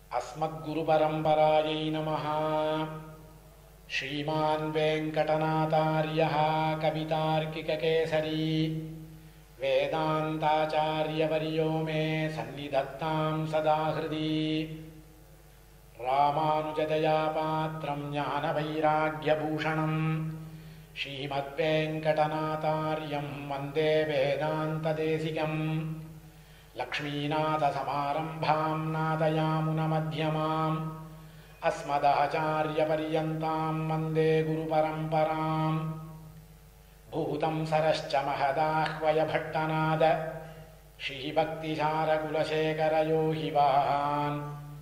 अस्मद्गुरुपरम्परायै नमः। श्रीमान् वेङ्कटनाथार्यः कवितार्किककेसरी वेदान्ताचार्यवर्यो मे सन्निधत्तां सदा हृदि। रामानुजदयापात्रं ज्ञानवैराग्यभूषणं श्रीमद्वेङ्कटनाथार्यं वन्दे वेदान्तदेशिकम्। लक्ष्मीनाथसमारम्भां नादयामुनमध्यमाम् अस्मदाचार्यपर्यन्तां वन्दे गुरुपरम्पराम्। भूतं सरश्च महदाह्वयभट्टनाद श्रीभक्तिसारकुलशेखरयोहिवान्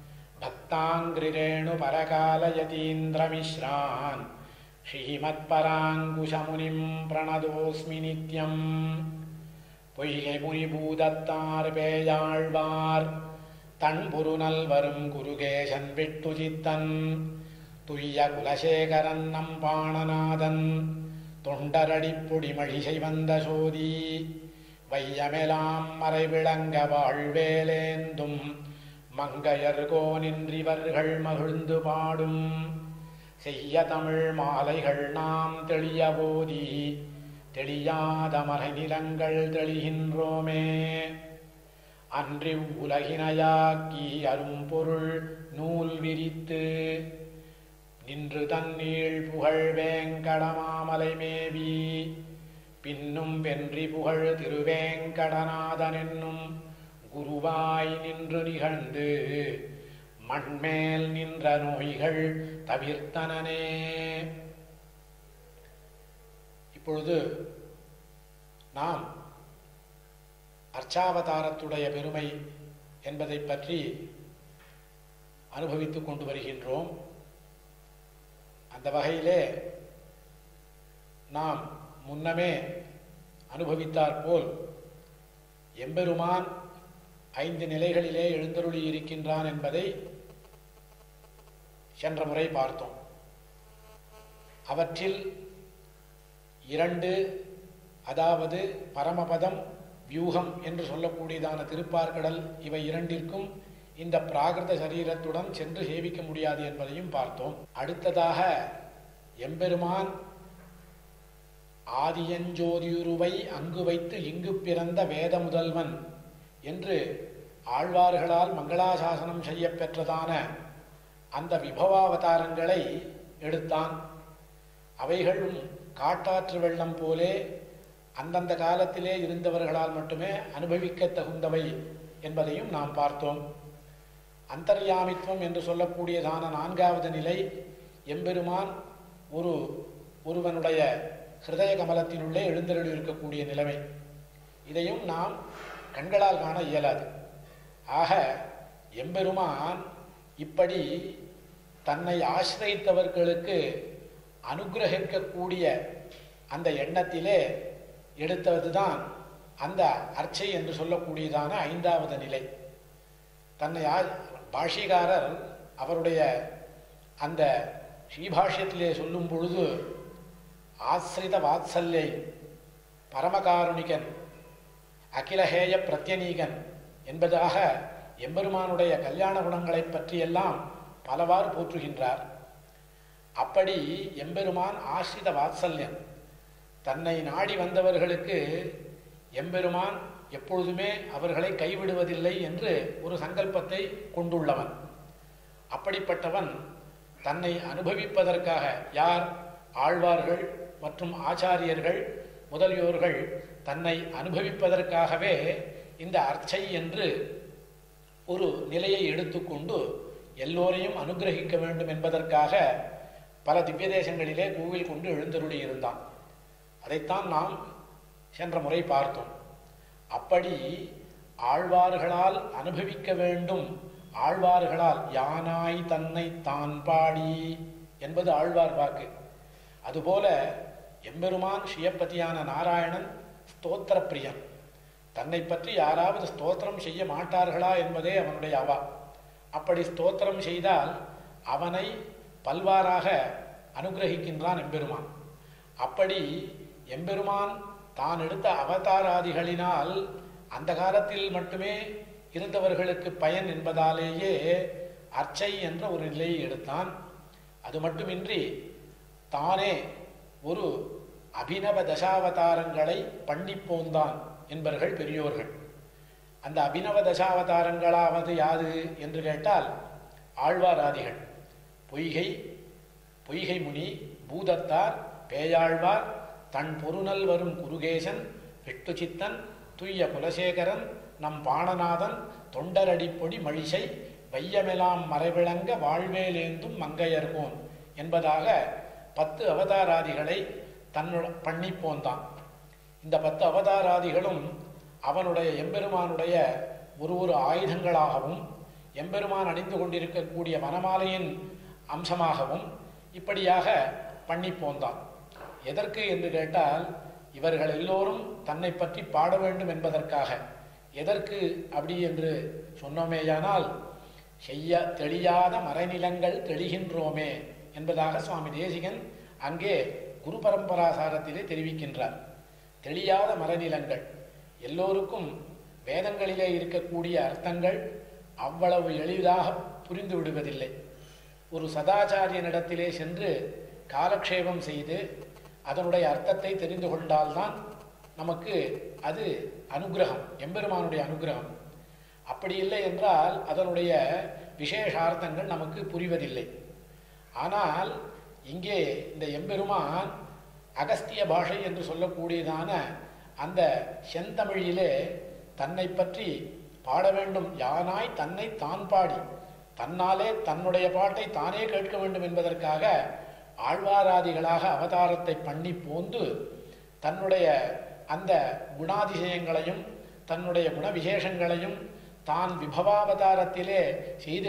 भक्ताङ्घ्रिरेणुपरकालयतीन्द्रमिश्रान् श्रीमत्पराङ्कुशमुनिं प्रणतोऽस्मि नित्यम्। பொய்கை முனிபூதத்தார் பேயாழ்வார் தன்புருநல்வரும் குருகேசன் விட்டுஜித்தன் துய்ய குலசேகரன் நம் பாணநாதன் தொண்டரடிப்புடிமழிசை வந்த சோதி வையமெலாம் மறைவிளங்க வாழ்வேலேந்தும் மங்கையர்கோ நின்றிவர்கள் மகிழ்ந்து பாடும் செய்ய தமிழ் மாலைகள் நாம் தெளிய போதி தெளியாத மறைநிலங்கள் தெளிகின்றோமே. அன்றி உலகினையாக்கி அரும்பொருள் நூல் விரித்து நின்று தன்னீள் புகழ் வேங்கடமாமலை மேவி பின்னும் வென்றி புகழ் திருவேங்கடநாதன் என்னும் குருவாய் நின்று நிகழ்ந்து மண்மேல் நின்ற நோய்கள் தவிர்த்தனனே. இப்பொழுது நாம் அர்ச்சாவதாரத்துடைய பெருமை என்பதை பற்றி அனுபவித்துக் கொண்டு வருகின்றோம். அந்த வகையிலே நாம் முன்னமே அனுபவித்தாற்போல் எம்பெருமான் 5 நிலைகளிலே எழுந்தருளி இருக்கின்றான் என்பதை சென்ற முறை பார்த்தோம். அவற்றில் 2, அதாவது பரமபதம் வியூகம் என்று சொல்லக்கூடியதான திருப்பார்கடல், இவை 2ற்கும் இந்த பிராகிருத சரீரத்துடன் சென்று சேவிக்க முடியாது என்பதையும் பார்த்தோம். அடுத்ததாக எம்பெருமான் ஆதியஞ்சோதியுருவை அங்கு வைத்து இங்கு பிறந்த வேத முதல்வன் என்று ஆழ்வார்களால் மங்களாசாசனம் செய்ய பெற்றதான அந்த விபவாவதாரங்களை எடுத்தான். அவைகளும் காட்டாற்று வெள்ளம் போலே அந்தந்த காலத்திலே இருந்தவர்களால் மட்டுமே அனுபவிக்க தகுந்தவை என்பதையும் நாம் பார்த்தோம். அந்தர்யாமித்வம் என்று சொல்லக்கூடியதான 4வது நிலை எம்பெருமான் ஒருவனுடைய ஹிருதய கமலத்தினுள்ளே எழுந்தருளி இருக்கக்கூடிய நிலைமை. இதையும் நாம் கண்களால் காண இயலாது. ஆக எம்பெருமான் இப்படி தன்னை ஆசிரியத்தவர்களுக்கு அனுகிரகிக்கக்கூடிய அந்த எண்ணத்திலே எடுத்ததுதான் அந்த அர்ச்சை என்று சொல்லக்கூடியதான 5வது நிலை. தன்னை பாஷிகாரர் அவருடைய அந்த ஸ்ரீபாஷ்யத்திலே சொல்லும் பொழுது ஆசிரித வாத்சல்யை பரமகாருணிகன் அகிலஹேய பிரத்யநீகன் என்பதாக எம்பெருமானுடைய கல்யாண குணங்களை பற்றியெல்லாம் பலவாறு போற்றுகின்றார். அப்படி எம்பெருமான் ஆசிரித வாத்சல்யன், தன்னை நாடி வந்தவர்களுக்கு எம்பெருமான் எப்பொழுதுமே அவர்களை கைவிடுவதில்லை என்று ஒரு சங்கல்பத்தை கொண்டுள்ளவன். அப்படிப்பட்டவன் தன்னை அனுபவிப்பதற்காக யார்? ஆழ்வார்கள் மற்றும் ஆச்சாரியர்கள் முதலியோர்கள் தன்னை அனுபவிப்பதற்காகவே இந்த அர்ச்சை என்று ஒரு நிலையை எடுத்துக்கொண்டு எல்லோரையும் அனுகிரகிக்க வேண்டும் என்பதற்காக பல திவ்ய தேசங்களிலே கோவில் கொண்டு எழுந்தருளி இருந்தான். அதைத்தான் நாம் சென்ற முறை பார்த்தோம். அப்படி ஆழ்வார்களால் அனுபவிக்க வேண்டும், ஆழ்வார்களால் யானாய் தன்னை தான் பாடி என்பது ஆழ்வார் வாக்கு. அதுபோல எம்பெருமான் ஸ்ரீயப்பதியான நாராயணன் ஸ்தோத்திர பிரியன். தன்னை பற்றி யாராவது ஸ்தோத்திரம் செய்ய மாட்டார்களா என்பதே அவனுடைய அவா. அப்படி ஸ்தோத்திரம் செய்தால் அவனை பல்வாறாக அனுகிரகிக்கின்றான் எம்பெருமான். அப்படி எம்பெருமான் தான் எடுத்த அவதாராதிகளினால் அந்த காலத்தில் மட்டுமே இருந்தவர்களுக்கு பயன் என்பதாலேயே அர்ச்சை என்ற ஒரு நிலையை எடுத்தான். அது மட்டுமின்றி தானே ஒரு அபிநவ தசாவதாரங்களை பண்ணிப்போந்தான் என்பர்கள் பெரியோர்கள். அந்த அபிநவ தசாவதாரங்களாவது யாது என்று கேட்டால் ஆழ்வாராதிகள், பொய்கை முனி, பூதத்தார், பேயாழ்வார், தன் பொருநல் வரும் குருகேசன், விஷ்ணுசித்தன், துய்ய குலசேகரன், நம் பாணநாதன், தொண்டரடிப்பொடி மழிசை, வையமெலாம் மறைவிளங்க வாழ்வேலேந்தும் மங்கையர்கோன் என்பதாக 10 அவதாராதிகளை பண்ணி போந்தான். இந்த 10 அவதாராதிகளும் அவனுடைய எம்பெருமானுடைய ஒரு ஆயுதங்களாகவும் எம்பெருமான் அணிந்து கொண்டிருக்கக்கூடிய வனமாலையின் அம்சமாகவும் இப்படியாக பண்ணி போந்தான். எதற்கு என்று கேட்டால் இவர்கள் எல்லோரும் தன்னை பற்றி பாட வேண்டும் என்பதற்காக. எதற்கு அப்படி என்று சொன்னோமேயானால், செய்ய தெளியாத மறைநிலங்கள் தெளிகின்றோமே என்பதாக சுவாமி தேசிகன் அங்கே குரு பரம்பராசாரத்திலே தெரிவிக்கின்றார். தெளியாத மறைநிலங்கள், எல்லோருக்கும் வேதங்களிலே இருக்கக்கூடிய அர்த்தங்கள் அவ்வளவு எளிதாக புரிந்து விடுவதில்லை. ஒரு சதாச்சாரியனிடத்திலே சென்று காலக்ஷேபம் செய்து அதனுடைய அர்த்தத்தை தெரிந்து கொண்டால்தான் நமக்கு அது அனுகிரகம், எம்பெருமானுடைய அனுகிரகம். அப்படி இல்லை என்றால் அதனுடைய விசேஷார்த்தங்கள் நமக்கு புரிவதில்லை. ஆனால் இங்கே இந்த எம்பெருமான் அகஸ்திய பாஷை என்று சொல்லக்கூடியதான அந்த செந்தமிழிலே தன்னை பற்றி பாட வேண்டும், யானாய் தன்னை தான் பாடி தன்னாலே தன்னுடைய பாட்டை தானே கேட்க வேண்டும் என்பதற்காக ஆழ்வாராதிகளாக அவதாரத்தை பண்ணி போந்து தன்னுடைய அந்த குணாதிசயங்களையும் தன்னுடைய குண விசேஷங்களையும் தான் விபவாவதாரத்திலே செய்து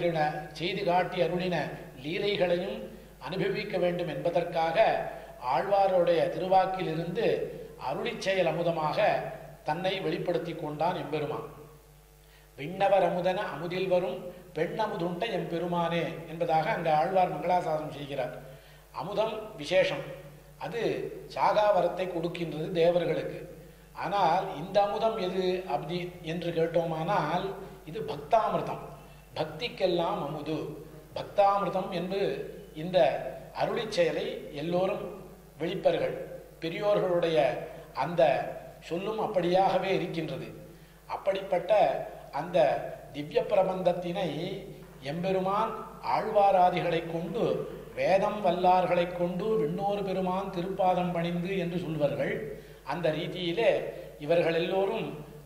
காட்டி அருளின லீலைகளையும் அனுபவிக்க வேண்டும் என்பதற்காக ஆழ்வாருடைய திருவாக்கிலிருந்து அருளிச் செயல் அமுதமாக தன்னை வெளிப்படுத்தி கொண்டான் எம்பெருமான். விண்ணவர் அமுதன அமுதில் வரும் பெண்ணமுதுண்ட எம்பெருமானே என்பதாக அங்கு ஆழ்வார் மங்களாசாசனம் செய்கிறார். அமுதம் விசேஷம், அது சாகாவரத்தை கொடுக்கின்றது தேவர்களுக்கு. ஆனால் இந்த அமுதம் எது அப்படி என்று கேட்டோமானால் இது பக்தாமிர்தம், பக்திக்கெல்லாம் அமுது, பக்தாமிர்தம் என்று இந்த அருளிச் செயலை எல்லோரும் வெளிப்பர்கள். பெரியோர்களுடைய அந்த சொல்லும் அப்படியாகவே இருக்கின்றது. அப்படிப்பட்ட அந்த திவ்ய பிரபந்தத்தினை எம்பெருமான் ஆழ்வாராதிகளை கொண்டு வேதம் வல்லார்களை கொண்டு விண்ணோர் பெருமான் திருப்பாதம் பணிந்து என்று சொல்வார்கள். அந்த ரீதியிலே இவர்கள் எல்லோரும்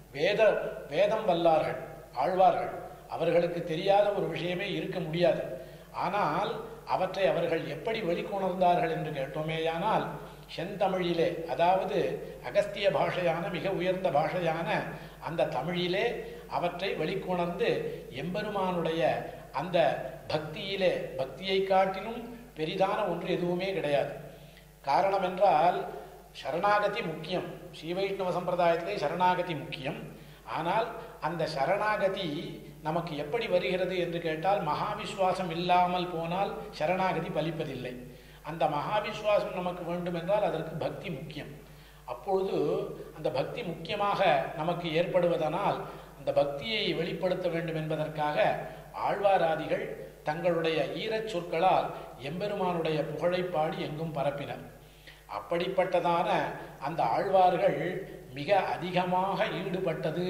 வேதம் வல்லார்கள், ஆழ்வார்கள். அவர்களுக்கு தெரியாத ஒரு விஷயமே இருக்க முடியாது. ஆனால் அவற்றை அவர்கள் எப்படி வெளிக்கொணர்ந்தார்கள் என்று கேட்டோமேயானால் செந்தமிழிலே, அதாவது அகஸ்திய பாஷையான மிக உயர்ந்த பாஷையான அந்த தமிழிலே அவற்றை வெளிக்கொணர்ந்து எம்பெருமானுடைய அந்த பக்தியிலே, பக்தியை காட்டிலும் பெரிதான ஒன்று எதுவுமே கிடையாது. காரணம் என்றால் சரணாகதி முக்கியம். ஸ்ரீ வைஷ்ணவ சம்பிரதாயத்திலே சரணாகதி முக்கியம். ஆனால் அந்த சரணாகதி நமக்கு எப்படி வருகிறது என்று கேட்டால் மகாவிஸ்வாசம் இல்லாமல் போனால் சரணாகதி பலிப்பதில்லை. அந்த மகாவிஸ்வாசம் நமக்கு வேண்டும் என்றால் அதற்கு பக்தி முக்கியம். அப்பொழுது அந்த பக்தி முக்கியமாக நமக்கு ஏற்படுவதனால் அந்த பக்தியை வெளிப்படுத்த வேண்டும் என்பதற்காக ஆழ்வாராதிகள் தங்களுடைய ஈரச் சொற்களால் எம்பெருமானுடைய புகழை பாடி எங்கும் பரப்பினர். அப்படிப்பட்டதான அந்த ஆழ்வார்கள் மிக அதிகமாக ஈடுபட்டது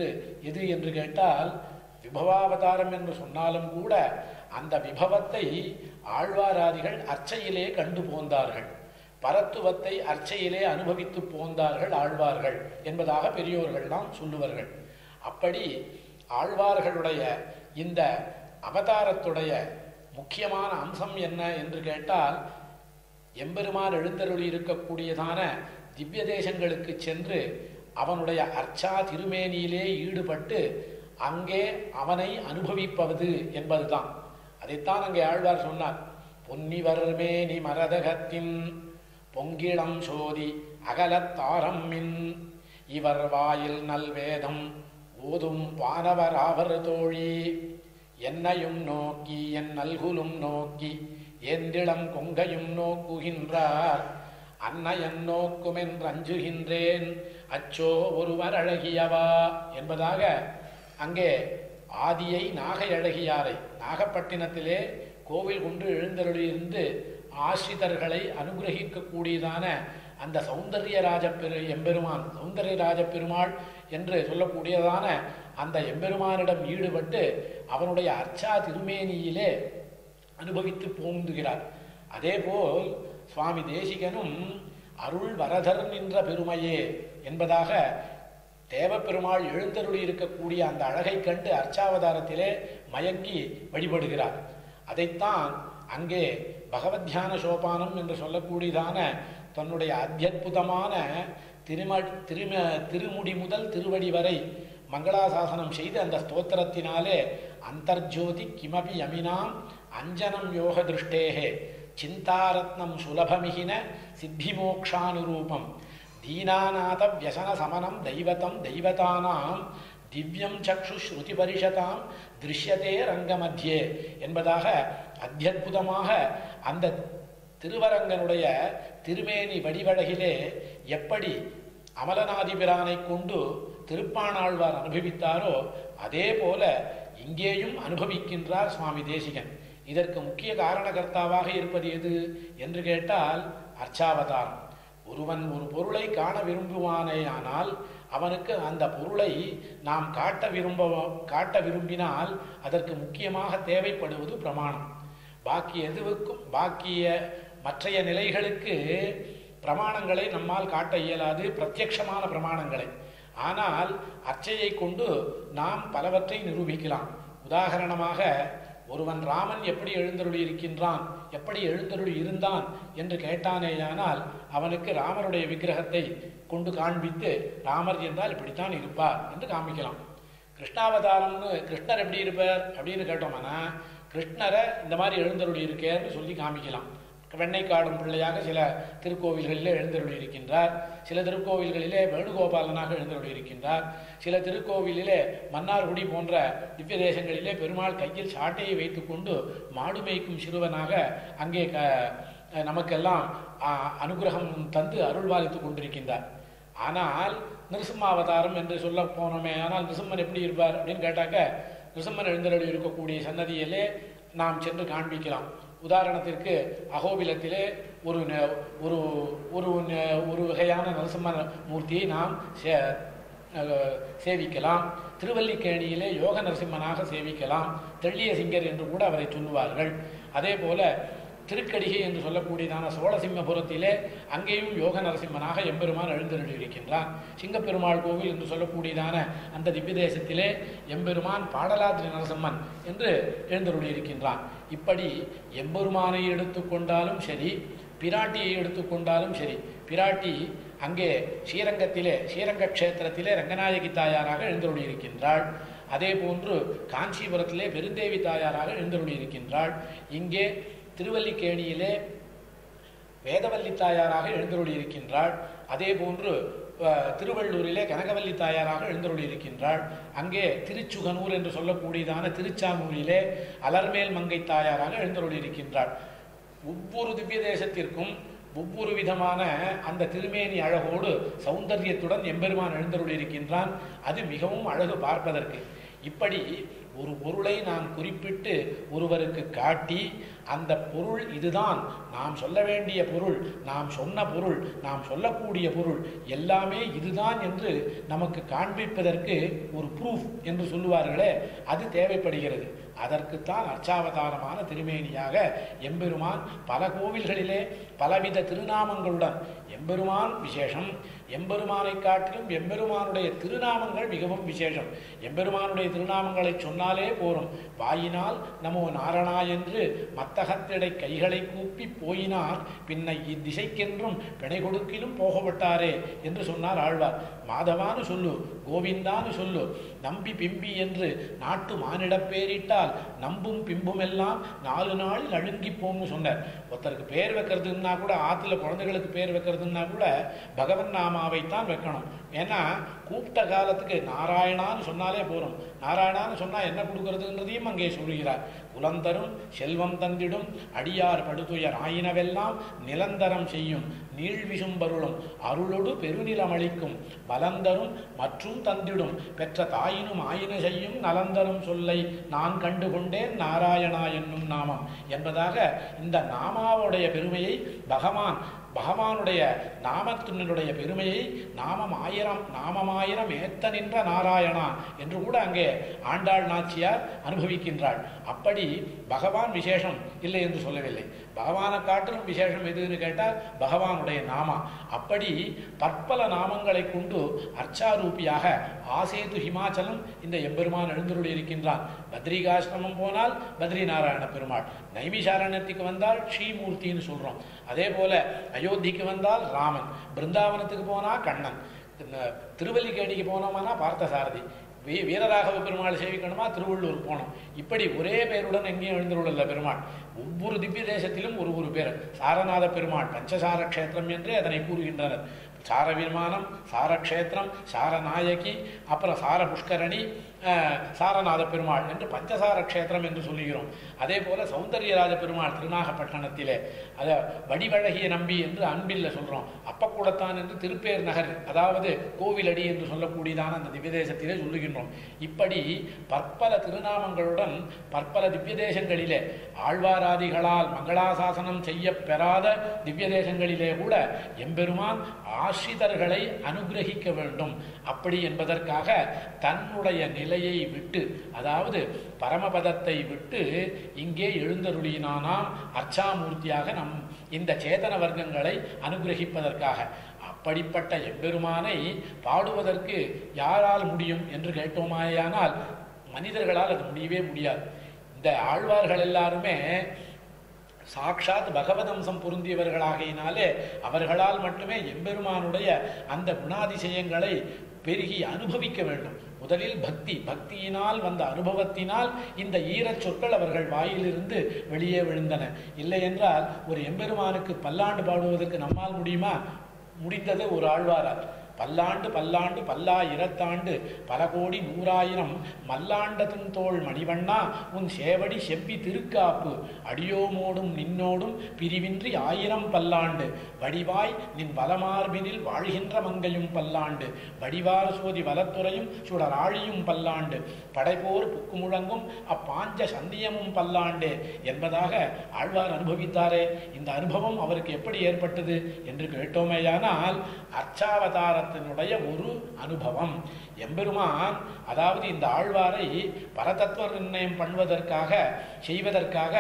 எது என்று கேட்டால் விபவாவதாரம் என்று சொன்னாலும் கூட அந்த விபவத்தை ஆழ்வாராதிகள் அர்ச்சையிலே கண்டு போந்தார்கள், பரத்துவத்தை அர்ச்சையிலே அனுபவித்து போந்தார்கள் ஆழ்வார்கள் என்பதாக பெரியோர்கள் தான் சொல்லுவார்கள். அப்படி ஆழ்வார்களுடைய இந்த அவதாரத்துடைய முக்கியமான அம்சம் என்ன என்று கேட்டால் எம்பெருமான் எழுந்தருளி இருக்கக்கூடியதான திவ்ய தேசங்களுக்கு சென்று அவனுடைய அர்ச்சா திருமேனியிலே ஈடுபட்டு அங்கே அவனை அனுபவிப்பது என்பதுதான். அதைத்தான் அங்கே ஆழ்வார் சொன்னார். பொன்னிவர் மேனி மரதகத்தின் பொங்கிளம் சோதி அகலத்தாரம் மின் இவர் வாயில் நல்வேதம் ஓதும் வானவர் ஆவர் தோழி என்னையும் நோக்கி என் நல்குலும் நோக்கி ஏந்திளம் கொங்கையும் நோக்குகின்றார் அன்னையன் நோக்குமென்று அஞ்சுகின்றேன் அச்சோ ஒருவர் அழகியவா என்பதாக அங்கே ஆதியை நாகை அழகியாரை நாகப்பட்டினத்திலே கோவில் கொண்டு எழுந்தருளியிருந்து ஆசிரிதர்களை அனுகிரகிக்கக்கூடியதான அந்த சௌந்தர்யராஜ எம்பெருமான் சௌந்தர்யராஜ பெருமாள் என்று சொல்லக்கூடியதான அந்த எம்பெருமானிடம் ஈடுபட்டு அவனுடைய அர்ச்சா திருமேனியிலே அனுபவித்து போந்துகிறார். அதேபோல் சுவாமி தேசிகனும் அருள் வரதர் நின்ற பெருமையே என்பதாக தேவப்பெருமாள் எழுந்தருளி இருக்கக்கூடிய அந்த அழகை கண்டு அர்ச்சாவதாரத்திலே மயங்கி வழிபடுகிறார். அதைத்தான் அங்கே பகவத்யான சோபானம் என்று சொல்லக்கூடியதான தன்னுடைய அத்தியுதமான திருமுடி முதல் திருவடி வரை மங்களாசாசனம் செய்து அந்த ஸ்தோத்திரத்தினாலே அந்தர்ஜோதி கிமபி யமினாம் அஞ்சனம் யோக திருஷ்டேகே சிந்தாரத்னம் சுலபமிகின சித்திமோக்ஷானுரூபம் தீனாநாத வியசன சமனம் தெய்வதம் தெய்வதானாம் திவ்யம் சக்ஷு ஸ்ருதி பரிஷதாம் திருஷ்யதே ரங்கமத்தியே என்பதாக அத்தியுதமாக அந்த திருவரங்கனுடைய திருமேனி வடிவழகிலே எப்படி அமலநாதிபிரானை கொண்டு திருப்பாணாழ்வார் அனுபவித்தாரோ அதே போல இங்கேயும் அனுபவிக்கின்றார் சுவாமி தேசிகன். இதற்கு முக்கிய காரணகர்த்தாவாக இருப்பது எது என்று கேட்டால் அர்ச்சாவதாரம். ஒருவன் ஒரு பொருளை காண விரும்புவானேயானால் அவனுக்கு அந்த பொருளை நாம் காட்ட விரும்பினால் அதற்கு முக்கியமாக தேவைப்படுவது பிரமாணம். பாக்கிய மற்றைய நிலைகளுக்கு பிரமாணங்களை நம்மால் காட்ட இயலாது, பிரத்யக்ஷமான பிரமாணங்களை. ஆனால் அர்ச்சையை கொண்டு நாம் பலவற்றை நிரூபிக்கலாம். உதாரணமாக ஒருவன் ராமன் எப்படி எழுந்தருளி இருக்கின்றான், எப்படி எழுந்தருளி இருந்தான் என்று கேட்டானேயானால் அவனுக்கு ராமருடைய விக்கிரகத்தை கொண்டு காண்பித்து ராமர் என்றால் இப்படித்தான் இருப்பார் என்று காமிக்கலாம். கிருஷ்ணாவதாரம்னு கிருஷ்ணர் எப்படி இருப்பார் அப்படின்னு கேட்டோம்னா கிருஷ்ணரை இந்த மாதிரி எழுந்தருளி இருக்கேன்னு சொல்லி காமிக்கலாம். வெண்ணைக்காடும் பிள்ளையாக சில திருக்கோவில்களிலே எழுந்தருளி இருக்கின்றார், சில திருக்கோவில்களிலே வேணுகோபாலனாக எழுந்தருளி இருக்கின்றார், சில திருக்கோவிலிலே மன்னார்குடி போன்ற திவ்ய தேசங்களிலே பெருமாள் கையில் சாட்டையை வைத்துக்கொண்டு மாடு மேய்க்கும் சிறுவனாக அங்கே நமக்கெல்லாம் அனுகிரகம் தந்து அருள்வாளித்துக் கொண்டிருக்கின்றார். ஆனால் நிருசிம்மாவதாரம் என்று சொல்ல போனோமே, ஆனால் நிருசிம்மன் எப்படி இருப்பார் அப்படின்னு கேட்டாக்க நிருசிம்மன் எழுந்தருளி இருக்கக்கூடிய சன்னதியிலே நாம் சென்று காண்பிக்கலாம். உதாரணத்திற்கு அகோபிலத்திலே ஒரு ஒரு ஒரு வகையான நரசிம்ம மூர்த்தியை நாம் சேவிக்கலாம். திருவல்லிக்கேணியிலே யோக நரசிம்மனாக சேவிக்கலாம். தெள்ளிய சிங்கர் என்று கூட அவரை சொல்லுவார்கள். அதே போல திருக்கடிகை என்று சொல்லக்கூடியதான சோழசிம்மபுரத்திலே அங்கேயும் யோக நரசிம்மனாக எம்பெருமான் எழுந்தருளி இருக்கின்றான். சிங்கப்பெருமாள் கோவில் என்று சொல்லக்கூடியதான அந்த திவ்ய தேசத்திலே எம்பெருமான் பாடலாத்ரி நரசிம்மன் என்று எழுந்தருளி இருக்கின்றான். இப்படி எம்பெருமானை எடுத்துக்கொண்டாலும் சரி, பிராட்டியை எடுத்துக்கொண்டாலும் சரி, பிராட்டி அங்கே ஸ்ரீரங்கத்திலே ஸ்ரீரங்க க்ஷேத்திரத்திலே ரங்கநாயகி தாயாராக எழுந்தருளி இருக்கின்றாள். அதே போன்று காஞ்சிபுரத்திலே பெருந்தேவி தாயாராக எழுந்தருளி இருக்கின்றாள். இங்கே திருவல்லிக்கேணியிலே வேதவல்லி தாயாராக எழுந்தருளி இருக்கின்றாள். அதே போன்று திருவள்ளூரிலே கனகவல்லி தாயாராக எழுந்தருளி இருக்கின்றாள். அங்கே திருச்சுகனூர் என்று சொல்லக்கூடியதான திருச்சானூரிலே அலர்மேல் மங்கை தாயாராக எழுந்தருளி இருக்கின்றாள். ஒவ்வொரு திவ்ய தேசத்திற்கும் ஒவ்வொரு விதமான அந்த திருமேனி அழகோடு சௌந்தரியத்துடன் எம்பெருமான் எழுந்தருளி இருக்கின்றான். அது மிகவும் அழகு பார்ப்பதற்கு. இப்படி ஒரு பொருளை நாம் குறிப்பிட்டு ஒருவருக்கு காட்டி அந்த பொருள் இதுதான், நாம் சொல்ல வேண்டிய பொருள், நாம் சொன்ன பொருள், நாம் சொல்லக்கூடிய பொருள் எல்லாமே இதுதான் என்று நமக்கு காண்பிப்பதற்கு ஒரு ப்ரூஃப் என்று சொல்லுவார்களே, அது தேவைப்படுகிறது. அதற்குத்தான் அர்ச்சாவதாரமான திருமேனியாக எம்பெருமான் பல கோவில்களிலே பலவித திருநாமங்களுடன் எம்பெருமான் விசேஷம். எம்பெருமானை காட்டிலும் எம்பெருமானுடைய திருநாமங்கள் மிகவும் விசேஷம். எம்பெருமானுடைய திருநாமங்களை சொன்னாலே போரும். வாயினால் நமோ நாரணா என்று மத்தகத்திடை கைகளை கூப்பி போயினார் பின்னை இத்திசைக்கென்றும் பிணை கொடுக்கிலும் போகப்பட்டாரே என்று சொன்னார் ஆழ்வார். மாதவான்னு சொல்லு, கோவிந்தான்னு சொல்லு, நம்பி பிம்பி என்று நாட்டு மானிடப் பேரிட்டால் நம்பும் பிம்பும் எல்லாம் 4 நாளில் அழுங்கி போம்னு சொன்னார். ஒருத்தருக்கு பேர் வைக்கிறதுன்னா கூட, ஆற்றுல குழந்தைகளுக்கு பேர் வைக்கிறதுன்னா கூட பகவன் நாமாவைத்தான் வைக்கணும். ஏன்னா கூப்பிட்ட காலத்துக்கு நாராயணான்னு சொன்னாலே போகிறோம். நாராயணான்னு சொன்னால் என்ன கொடுக்கறதுன்றதையும் அங்கே சொல்கிறார். குலந்தரும் செல்வம் தந்திடும் அடியார் படுதுயர் ஆயினவெல்லாம் நிலந்தரம் செய்யும் நீழ்விசும்பருளும் அருளொடு பெருநிலமளிக்கும் பலந்தரும் மற்றும் தந்திடும் பெற்ற தாயினும் ஆயின செய்யும் நலந்தரும் சொல்லை நான் கண்டுகொண்டேன் நாராயணா என்னும் நாமம் என்பதாக இந்த நாமாவுடைய பெருமையை பகவானுடைய நாமத்தினுடைய பெருமையை நாமமாயிரம் ஏத்த நின்ற நாராயணா என்று கூட அங்கே ஆண்டாள் நாச்சியார் அனுபவிக்கின்றாள். அப்படி பகவான் விசேஷம் இல்லை என்று சொல்லவில்லை. பகவானை காட்டிலும் விசேஷம் எதுன்னு கேட்டால் பகவானுடைய நாமா. அப்படி பற்பல நாமங்களை கொண்டு அர்ச்சாரூபியாக ஆசேது ஹிமாச்சலம் இந்த எம்பெருமான் எழுந்தருளி இருக்கின்றான். பத்ரிகாசிரமம் போனால் பத்ரி நாராயண பெருமாள், நைமிஷாரண்யத்துக்கு வந்தால் ஸ்ரீமூர்த்தின்னு சொல்கிறோம். அதே போல அயோத்திக்கு வந்தால் ராமன், பிருந்தாவனத்துக்கு போனால் கண்ணன், திருவல்லிக்கேணிக்கு போனோம்னா பார்த்தசாரதி, வீரராகவ பெருமாள் சேவிக்கணுமா திருவள்ளூர் போனோம். இப்படி ஒரே பேருடன் எங்கேயும் எழுந்துள்ள பெருமாள். ஒவ்வொரு திவ்ய தேசத்திலும் ஒரு பேர். சாரநாத பெருமாள் பஞ்சசார கஷேத்திரம் என்றே அதனை கூறுகின்றனர். சார விமானம், சாரக்ஷேத்திரம், சாரநாயகி, அப்புறம் சார புஷ்கரணி, சாரநாத பெருமாள் என்று பஞ்சசார கஷேத்திரம் என்று சொல்லுகிறோம். அதே போல சௌந்தர்யராஜ பெருமாள் திருநாகப்பட்டினத்திலே அதை வடிவழகிய நம்பி என்று அன்பில்ல சொல்கிறோம். அப்பக்கூடத்தான் என்று திருப்பேர் நகர், அதாவது கோவிலடி என்று சொல்லக்கூடியதான அந்த திவ்ய தேசத்திலே சொல்லுகின்றோம். இப்படி பற்பல திருநாமங்களுடன் பற்பல திவ்ய தேசங்களிலே ஆழ்வாராதிகளால் மங்களாசாசனம் செய்ய பெறாத திவ்ய தேசங்களிலே கூட எம்பெருமான் ஆசிரிதர்களை அனுகிரகிக்க வேண்டும். அப்படி என்பதற்காக தன்னுடைய நிலையை விட்டு, அதாவது பரமபதத்தை விட்டு இங்கே எழுந்தருளினானாம் அர்ச்சாமூர்த்தியாக இந்த சேதன வர்க்கங்களை அனுகிரகிப்பதற்காக. அப்படிப்பட்ட எம்பெருமானை பாடுவதற்கு யாரால் முடியும் என்று கேட்டோமாயானால் மனிதர்களால் அது முடியவே முடியாது. இந்த ஆழ்வார்கள் எல்லாருமே சாட்சாத் பகவதம்சம் பொருந்தியவர்களாகையினாலே அவர்களால் மட்டுமே எம்பெருமானுடைய அந்த குணாதிசயங்களை பெருகி அனுபவிக்க வேண்டும். முதலில் பக்தியினால் வந்த அனுபவத்தினால் இந்த ஈரச் சொற்கள் அவர்கள் வாயிலிருந்து வெளியே விழுந்தன. இல்லை என்றால் ஒரு எம்பெருமானுக்கு பல்லாண்டு பாடுவதற்கு நம்மால் முடியுமா? முடிந்தது ஒரு ஆழ்வாரால். பல்லாண்டு பல்லாயிரத்தாண்டு பல கோடி நூறாயிரம் மல்லாண்டத்தின் தோள் மணிவண்ணா உன் சேவடி செவ்வி திருக்காப்பு அடியோமோடும் நின்னோடும் பிரிவின்றி 1000 பல்லாண்டு வடிவாய் நின் வலமார்பினில் வாழ்கின்ற மங்கையும் பல்லாண்டு வடிவார் சோதி வலத்துறையும் சுடராழியும் பல்லாண்டு படைப்போர் புக்கு முழங்கும் அப்பாஞ்ச சந்தியமும் பல்லாண்டே என்பதாக ஆழ்வார் அனுபவித்தாரே. இந்த அனுபவம் அவருக்கு எப்படி ஏற்பட்டது என்று கேட்டோமேயானால் அர்ச்சாவதார ஒரு அனுபவம். எம்பெருமான் அதாவது இந்த ஆழ்வாரை பரதத்துவ நிர்ணயம் பண்ணுவதற்காக செய்வதற்காக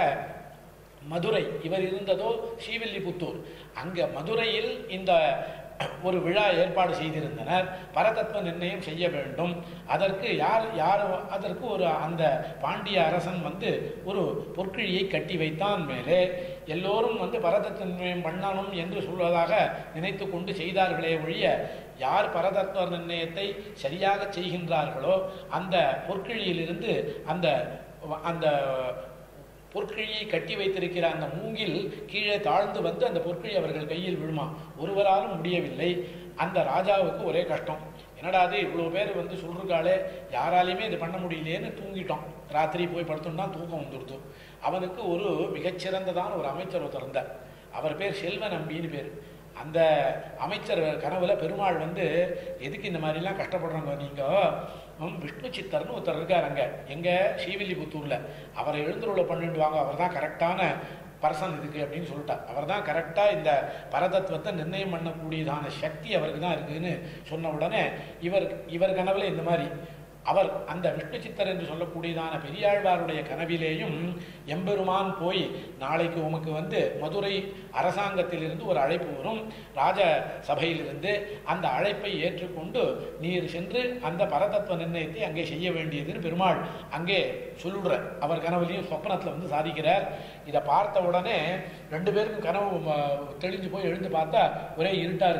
மதுரை, இவர் இருந்ததோ ஸ்ரீவில்லிபுத்தூர், அங்க மதுரையில் இந்த ஒரு விழா ஏற்பாடு செய்திருந்தனர். பரதத்துவ நிர்ணயம் செய்ய வேண்டும். அதற்கு அதற்கு ஒரு அந்த பாண்டிய அரசன் ஒரு பொற்கிழியை கட்டி வைத்தான். மேலே எல்லோரும் பரதத்துவ நிர்ணயம் பண்ணணும் என்று சொல்வதாக நினைத்து கொண்டு செய்தார்களே ஒழிய யார் பரதத்துவ நிர்ணயத்தை சரியாக செய்கின்றார்களோ அந்த பொற்கிழியிலிருந்து அந்த அந்த பொற்கிழியை கட்டி வைத்திருக்கிற அந்த மூங்கில் கீழே தாழ்ந்து அந்த பொற்கிழி அவர்கள் கையில் விழுமா. ஒருவராலும் முடியவில்லை. அந்த ராஜாவுக்கு ஒரே கஷ்டம். என்னடா அது இவ்வளோ பேர் சொல்றாளே, யாராலையுமே இது பண்ண முடியலையேன்னு தூங்கிட்டோம். ராத்திரி போய் படுத்தோம்னா தூக்கம் வந்துடுது. அவனுக்கு ஒரு மிகச்சிறந்ததான ஒரு அமைச்சர் ஒருத்தர் இருந்தார். அவர் பேர் செல்வ நம்பின்னு பேர். அந்த அமைச்சர் கனவுல பெருமாள் எதுக்கு இந்த மாதிரிலாம் கஷ்டப்படுறாங்க நீங்கள், விஷ்ணு சித்தர்னு ஒருத்தர் இருக்கார் அங்கே எங்கள் ஸ்ரீவில்லிபுத்தூரில், அவரை எழுந்துருளை பண்ணிட்டு வாங்க, அவர் தான் கரெக்டான பர்சன் இதுக்கு அப்படின்னு சொல்லிட்டார். அவர் தான் கரெக்டாக இந்த பரதத்துவத்தை நிர்ணயம் பண்ணக்கூடியதான சக்தி அவருக்கு தான் இருக்குதுன்னு சொன்ன உடனே இவர் கனவுல இந்த மாதிரி அவர் அந்த விஷ்ணு சித்தர் என்று சொல்லக்கூடியதான பெரியாழ்வாருடைய கனவிலேயும் எம்பெருமான் போய் நாளைக்கு உமக்கு மதுரை அரசாங்கத்திலிருந்து ஒரு அழைப்பு வரும், ராஜ சபையிலிருந்து அந்த அழைப்பை ஏற்றுக்கொண்டு நீர் சென்று அந்த பரதத்துவ நிர்ணயத்தை அங்கே செய்ய வேண்டியதுன்னு பெருமாள் அங்கே சொல்லுற அவர் கனவுலையும் சொப்பனத்தில் சாதிக்கிறார். இதை பார்த்த உடனே 2 பேருக்கும் கனவு தெளிஞ்சு போய் எழுந்து பார்த்தா ஒரே இருட்டாக இருக்குது.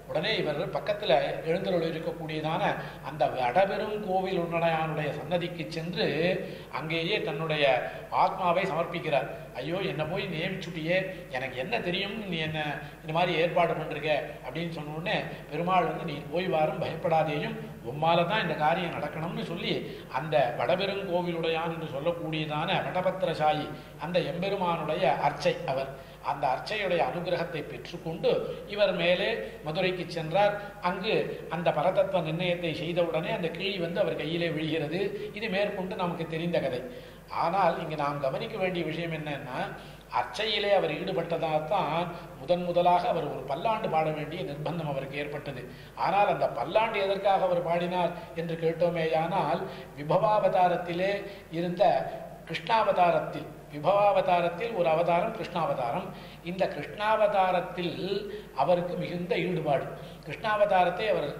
உடனே இவர் பக்கத்தில் எழுந்தருள் இருக்கக்கூடியதான அந்த வடபெரும் கோவில் உடனானுடைய சன்னதிக்கு சென்று அங்கேயே தன்னுடைய ஆத்மாவை சமர்ப்பிக்கிறார். ஐயோ, என்னை போய் நியமிச்சுட்டியே, எனக்கு என்ன தெரியும், நீ என்ன இந்த மாதிரி ஏற்பாடு பண்ணிருக்க அப்படின்னு சொன்ன உடனே பெருமாள் வந்து நீ போய் வாரும், பயப்படாதேயும், உம்மால தான் இந்த காரியம் நடக்கணும்னு சொல்லி அந்த வடபெருங்கோவிலுடையான் என்று சொல்லக்கூடியதான வடபத்திரசாயி அந்த எம்பெருமானுடைய அர்ச்சை அவர் அந்த அர்ச்சையுடைய அனுகிரகத்தை பெற்றுக்கொண்டு இவர் மேலே மதுரைக்கு சென்றார். அங்கு அந்த பரதத்துவ நிர்ணயத்தை செய்தவுடனே அந்த கிளி வந்து அவர் கையிலே விழுகிறது. இது மேற்கொண்டு நமக்கு தெரிந்த கதை. ஆனால் இங்கு நாம் கவனிக்க வேண்டிய விஷயம் என்னன்னா, அர்ச்சையிலே அவர் ஈடுபட்டதால்தான் முதலாக அவர் ஒரு பல்லாண்டு பாட வேண்டிய நிர்பந்தம் அவருக்கு ஏற்பட்டது. ஆனால் அந்த பல்லாண்டு எதற்காக அவர் பாடினார் என்று கேட்டோமேயானால், விபவாவதாரத்திலே இருந்த கிருஷ்ணாவதாரத்தில், விபவாவதாரத்தில் ஒரு அவதாரம் கிருஷ்ணாவதாரம். இந்த கிருஷ்ணாவதாரத்தில் அவருக்கு மிகுந்த ஈடுபாடு. கிருஷ்ணாவதாரத்தை அவர்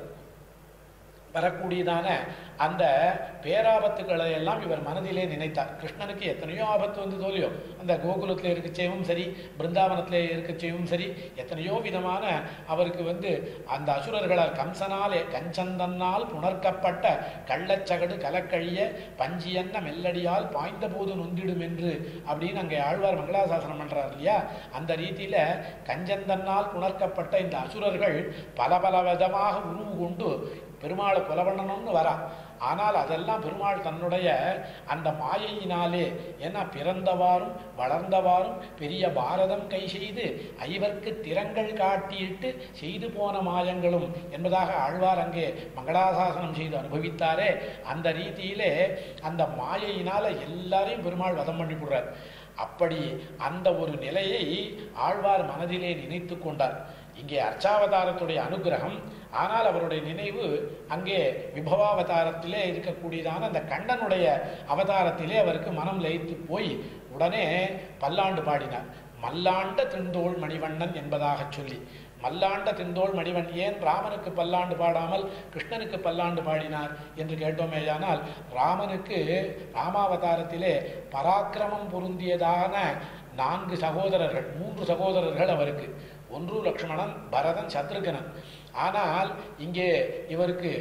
வரக்கூடியதான அந்த பேராபத்துக்களை எல்லாம் இவர் மனதிலே நினைத்தார். கிருஷ்ணனுக்கு எத்தனையோ ஆபத்து வந்து தோல்வியோ, அந்த கோகுலத்தில் இருக்கச்சேவும் சரி, பிருந்தாவனத்தில் இருக்கச்சேவும் சரி, எத்தனையோ விதமான அவருக்கு வந்து அந்த அசுரர்களால் கம்சனாலே கஞ்சந்தன்னால் புணர்க்கப்பட்ட கள்ளச்சகடு கலக்கழிய பஞ்சியன்ன மெல்லடியால் பாய்ந்த போது நொந்திடும் என்று அப்படின்னு அங்கே ஆழ்வார் மங்களாசாசனம் பண்றார் இல்லையா? அந்த ரீதியில கஞ்சந்தன்னால் புணர்க்கப்பட்ட இந்த அசுரர்கள் பல விதமாக உருவு கொண்டு பெருமாளை கொலை பண்ணணும்னு வரா. ஆனால் அதெல்லாம் பெருமாள் தன்னுடைய அந்த மாயையினாலே, ஏன்னா பிறந்தவாறும் வளர்ந்தவாறும் பெரிய பாரதம் கை செய்து ஐவர்க்கு திறங்கள் காட்டியிட்டு செய்து போன மாயங்களும் என்பதாக ஆழ்வார் அங்கே மங்களாசாசனம் செய்து அனுபவித்தாரே, அந்த ரீதியிலே அந்த மாயையினால எல்லாரையும் பெருமாள் வதம் பண்ணி விடுறார். அப்படி அந்த ஒரு நிலையை ஆழ்வார் மனதிலே நினைத்து கொண்டார். இங்கே அர்ச்சாவதாரத்துடைய அனுகிரகம், ஆனால் அவருடைய நினைவு அங்கே விபவாவதாரத்திலே இருக்கக்கூடியதான அந்த கண்ணனுடைய அவதாரத்திலே அவருக்கு மனம் லயித்து போய் உடனே பல்லாண்டு பாடினார். மல்லாண்ட திண்டோள் மணிவண்ணன் என்பதாக சொல்லி, மல்லாண்ட திண்டோள் மணிவன், ஏன் ராமனுக்கு பல்லாண்டு பாடாமல் கிருஷ்ணனுக்கு பல்லாண்டு பாடினார் என்று கேட்டோமேயானால், ராமனுக்கு ராமாவதாரத்திலே பராக்கிரமம் பொருந்தியதான 4 சகோதரர்கள், 3 சகோதரர்கள் அவருக்கு. ஒன்று லக்ஷ்மணன், பரதன், சத்ருகனன். ஆனால் இங்கே இவருக்கு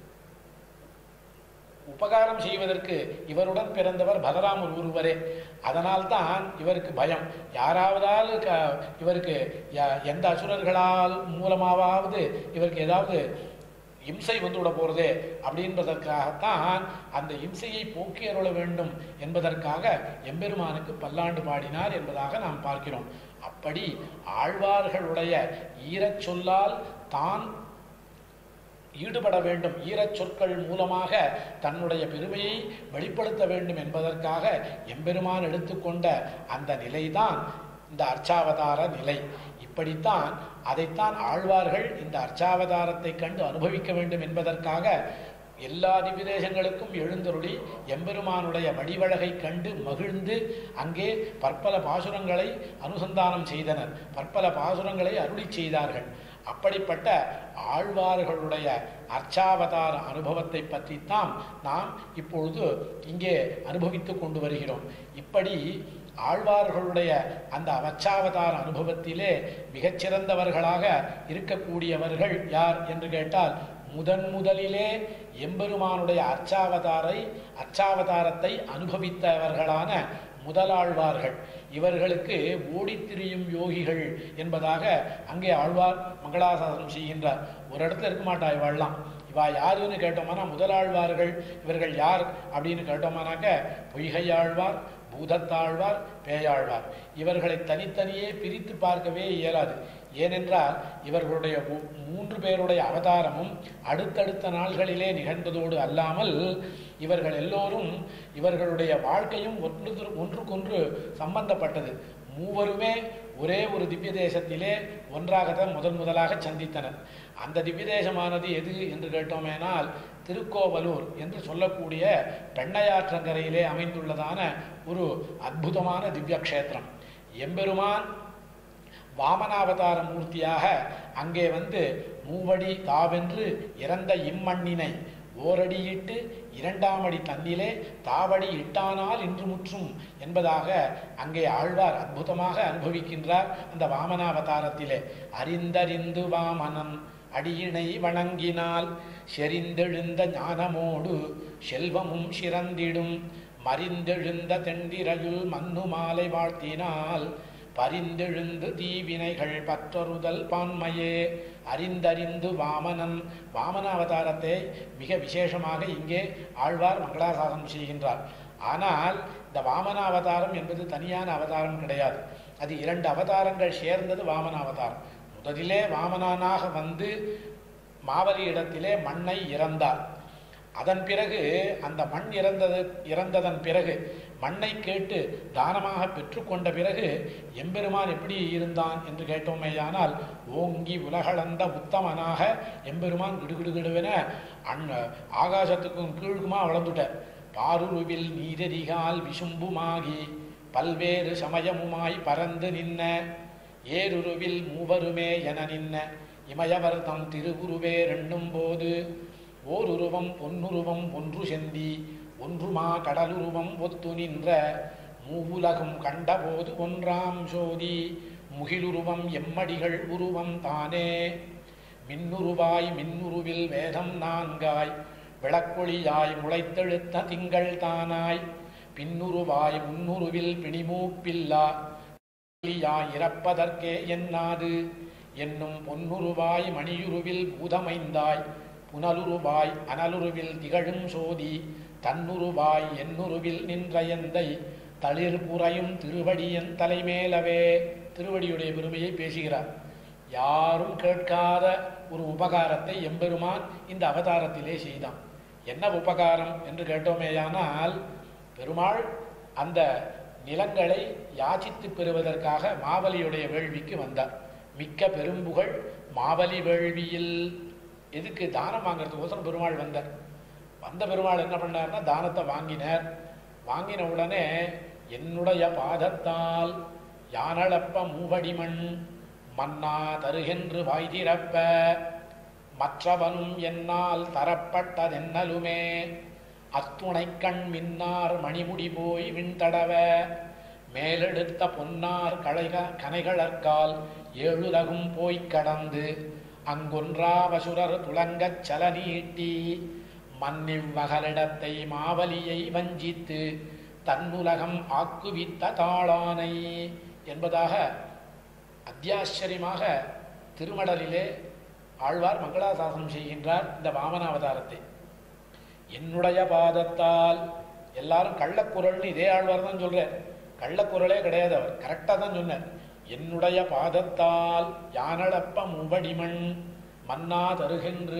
உபகாரம் செய்வதற்கு இவருடன் பிறந்தவர் பலராமர் ஒருவரே. அதனால்தான் இவருக்கு பயம், யாராவதால் இவருக்கு எந்த அசுரர்களால் மூலமாவது இவருக்கு ஏதாவது இம்சை வந்துவிட போறதே அப்படின்றதற்காகத்தான் அந்த இம்சையை போக்கி அருள வேண்டும் என்பதற்காக எம்பெருமானுக்கு பல்லாண்டு பாடினார் என்பதாக நாம் பார்க்கிறோம். அப்படி ஆழ்வார்களுடைய ஈரச் சொல்லால் தான் ஈடுபட வேண்டும், ஈரச் சொற்கள் மூலமாக தன்னுடைய பெருமையை வெளிப்படுத்த வேண்டும் என்பதற்காக எம்பெருமான் எடுத்துக்கொண்ட அந்த நிலைதான் இந்த அர்ச்சாவதார நிலை. இப்படித்தான் அதைத்தான் ஆழ்வார்கள் இந்த அர்ச்சாவதாரத்தை கண்டு அனுபவிக்க வேண்டும் என்பதற்காக எல்லா திவ்யதேசங்களுக்கும் எழுந்தருளி எம்பெருமானுடைய வடிவழகை கண்டு மகிழ்ந்து அங்கே பற்பல பாசுரங்களை அனுசந்தானம் செய்தனர், பற்பல பாசுரங்களை அருளி செய்தார்கள். அப்படிப்பட்ட ஆழ்வார்களுடைய அர்ச்சாவதார அனுபவத்தை பற்றித்தான் நாம் இப்பொழுது இங்கே அனுபவித்து கொண்டு வருகிறோம். இப்படி ஆழ்வார்களுடைய அந்த அர்ச்சாவதார அனுபவத்திலே மிகச்சிறந்தவர்களாக இருக்கக்கூடியவர்கள் யார் என்று கேட்டால், முதலிலே எம்பெருமானுடைய அர்ச்சாவதாரத்தை அனுபவித்தவர்களான முதலாழ்வார்கள். இவர்களுக்கு ஓடித்திரியும் யோகிகள் என்பதாக அங்கே ஆழ்வார் மங்களாசாசனம் செய்கின்றார். ஒரு இடத்துல இருக்க மாட்டா இவாள்லாம். இவா யாருன்னு கேட்டோமானா முதலாழ்வார்கள் இவர்கள் யார் அப்படின்னு கேட்டோமானாக்க பொய்கையாழ்வார், பூதத்தாழ்வார், பேயாழ்வார். இவர்களை தனித்தனியே பிரித்து பார்க்கவே இயலாது. ஏனென்றால் இவர்களுடைய 3 பேருடைய அவதாரமும் அடுத்தடுத்த நாள்களிலே நிகழ்ந்ததோடு அல்லாமல் இவர்கள் எல்லோரும் இவர்களுடைய வாழ்க்கையும் ஒன்றுக்கொன்று சம்பந்தப்பட்டது. மூவருமே ஒரே ஒரு திவ்ய தேசத்திலே ஒன்றாகத்தான் முதலாக சந்தித்தனர். அந்த திவ்ய தேசமானது எது என்று கேட்டோமேனால் திருக்கோவலூர் என்று சொல்லக்கூடிய பெண்ணையாற்றங்கரையிலே அமைந்துள்ளதான ஒரு அற்புதமான திவ்ய கஷேத்திரம். எம்பெருமான் வாமனாவதார மூர்த்தியாக அங்கே வந்து மூவடி தாவென்று இறந்த இம்மண்ணினை ஓரடியிட்டு 2ஆம் அடி தன்னிலே தாவடி இட்டானால் இன்று முற்றும் என்பதாக அங்கே ஆழ்வார் அற்புதமாக அனுபவிக்கின்றார். அந்த வாமனாவதாரத்திலே அறிந்தறிந்து வாமனன் அடியினை வணங்கினால் செறிந்தெழுந்த ஞானமோடு செல்வமும் சிறந்திடும் மறிந்தெழுந்த தெண்டிரையுள் மன்னு மாலை வாழ்த்தினால் பரிந்தெழுந்து தீவினைகள் பற்றறுதல் பான்மையே அறிந்தறிந்து வாமன அவதாரத்தை மிக விசேஷமாக இங்கே ஆழ்வார் மங்களாசாசனம் செய்கின்றார். ஆனால் இந்த வாமன அவதாரம் என்பது தனியான அவதாரம் கிடையாது. அது 2 அவதாரங்கள் சேர்ந்தது வாமன அவதாரம். முதலிலே வாமனானாக வந்து மாவலி இடத்திலே மண்ணை இறந்தார். அதன் பிறகு அந்த மண் இறந்ததன் பிறகு மண்ணை கேட்டு தானமாக பெற்றுக்கொண்ட பிறகு எம்பெருமான் எப்படி இருந்தான் என்று கேட்டோமேயானால் ஓங்கி உலகளந்த உத்தமனாக எம்பெருமான் கிடுகிடுகிடுவென ஆகாசத்துக்கும் கீழ்க்குமா வளர்ந்துட்டார். பாருருவில் நீரதிகால் விசும்புமாகி பல்வேறு சமயமுமாய் பறந்து நின்ன ஏருருவில் மூவருமே என நின்ன இமயவர் தம் திருவுருவே ரெண்ணும் போது ஓருருவம் பொன்னுருவம் ஒன்று செந்தி ஒன்றுமா கடலுருவம் ஒத்து நின்ற மூவுலகும் கண்டபோது ஒன்றாம் சோதி முகிலுருவம் எம்மடிகள் உருவம் தானே மின்னுருவாய் மின்னுருவில் வேதம் 4ஆய் விளக்கொளியாய் முளைத்தெழுத்த திங்கள் தானாய் பின்னுருவாய் முன்னுருவில் பிணிமூப்பில்லா இறப்பதற்கே என்னாது என்னும் பொன்னுருவாய் மணியுருவில் பூதமைந்தாய் புனலுருவாய் அனலுருவில் திகழும் சோதி தன்னுருவாய் என்னுருவில் நின்ற எந்தை தளிர் புறையும் திருவடியன் தலைமேலவே. திருவடியுடைய பெருமையை பேசுகிறார். யாரும் கேட்காத ஒரு உபகாரத்தை எம்பெருமான் இந்த அவதாரத்திலே செய்தான். என்ன உபகாரம் என்று கேட்டோமேயானால், பெருமாள் அந்த நிலங்களை யாச்சித்து பெறுவதற்காக மாவலியுடைய வேள்விக்கு வந்தார். மிக்க பெரும்புகழ் மாவலி வேள்வியில் எதுக்கு தானம் வாங்கிறதுக்கோசரம் பெருமாள் வந்தார். வந்த பெருமாள் என்ன பண்ணார்னா தானத்தை வாங்கினார். வாங்கின உடனே என்னுடைய பாதத்தால் யானளப்ப மூவடிமண் மன்னா தருகென்று வாய்திரப்ப மற்றவனும் என்னால் தரப்பட்டதென்னலுமே அத்துணை கண் மின்னார் மணிமுடி போய் விண்தடவ மேலெடுத்த பொன்னார் கனைகளற்கால் ஏழுலகும் போய்க் கடந்து அங்கொன்றாவசுரர் துளங்கச் சல நீட்டி மன்னிவ்வகலிடத்தை மாவலியை வஞ்சித்து தன்னுலகம் ஆக்குவித்த தாளானை என்பதாக அத்தியாச்சரியமாக திருமடலிலே ஆழ்வார் மங்களாசாசனம் செய்கின்றார். இந்த வாமனாவதாரத்தை என்னுடைய பாதத்தால், எல்லாரும் கள்ளக்குரல்னு இதே ஆழ்வார் தான் சொல்றார். கள்ளக்குரலே கிடையாது, அவர் கரெக்டாக தான் சொன்னார். என்னுடைய பாதத்தால் யானளப்ப மூவடிமண் மன்னா தருகென்று.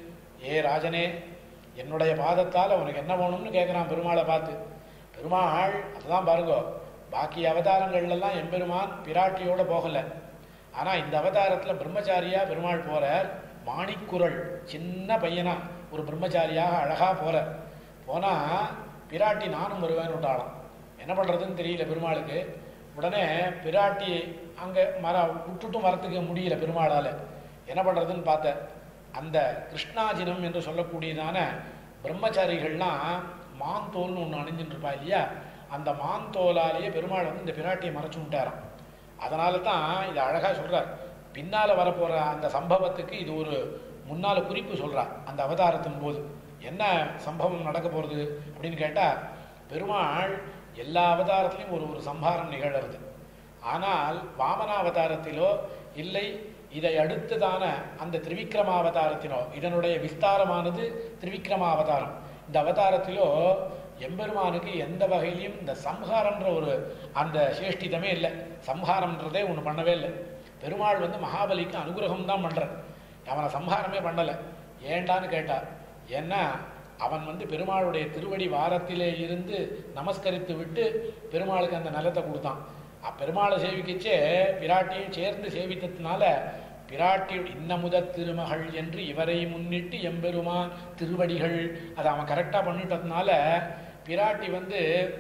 ஏ ராஜனே, என்னுடைய பாதத்தால் அவனுக்கு என்ன வேணும்னு கேட்குறான் பெருமாளை பார்த்து. பெருமாள் அதுதான் பாருங்கோ, பாக்கி அவதாரங்கள்லாம் எம்பெருமான் பிராட்டியோடு போகலை. ஆனால் இந்த அவதாரத்தில் பிரம்மச்சாரியா பெருமாள் போகிறார். மாணிக்குரல் சின்ன பையனா ஒரு பிரம்மச்சாரியாக அழகாக போகிறார். போனால் பிராட்டி நானும் வருவேன்னு விட்டாளாம். என்ன பண்ணுறதுன்னு தெரியல பெருமாளுக்கு. உடனே பிராட்டி அங்கே விட்டுட்டும் வரத்துக்கு முடியல பெருமாளால். என்ன பண்ணுறதுன்னு பார்த்த அந்த கிருஷ்ணாஜினம் என்று சொல்லக்கூடியதான பிரம்மச்சாரிகள்லாம் மாந்தோல்னு ஒன்று அணிஞ்சுட்டு இருப்பா இல்லையா, அந்த மாந்தோலாலேயே பெருமாள் வந்து இந்த பிராட்டியை மறைச்சு விட்டாராம். அதனால தான் இதை அழகாக சொல்கிறார். பின்னால் வரப்போகிற அந்த சம்பவத்துக்கு இது ஒரு முன்னால் குறிப்பு சொல்கிறார். அந்த அவதாரத்தின் போது என்ன சம்பவம் நடக்க போகிறது அப்படின்னு கேட்டால், பெருமாள் எல்லா அவதாரத்திலையும் ஒரு சம்ஹாரம் நிகழறது. ஆனால் வாமனாவதாரத்திலோ இல்லை இதை அடுத்ததான அந்த திரிவிக்ரமாவதாரத்தினோ, இதனுடைய விஸ்தாரமானது திரிவிக்ரமாவதாரம். இந்த அவதாரத்திலோ எம்பெருமானுக்கு எந்த வகையிலையும் இந்த சம்ஹாரம்ன்ற ஒரு அந்த சேஷ்டிதமே இல்லை. சம்ஹாரம்ன்றதே ஒன்று பண்ணவே இல்லை. பெருமாள் வந்து மகாபலிக்கு அனுகிரகம் தான் பண்ணுறார், அவனை சம்ஹாரமே பண்ணலை. ஏண்டான்னு கேட்டார். ஏன்னா அவன் வந்து பெருமாளுடைய திருவடி வாரத்திலே இருந்து நமஸ்கரித்து விட்டு பெருமாளுக்கு அந்த நலத்தை கொடுத்தான். பெருமாளை சேவிக்கச்சே பிராட்டியும் சேர்ந்து சேவித்ததுனால பிராட்டி இன்னமுத திருமகள் என்று இவரை முன்னிட்டு எம்பெருமான் திருவடிகள் அதை அவன் கரெக்டாக பண்ணிட்டதுனால பிராட்டி வந்து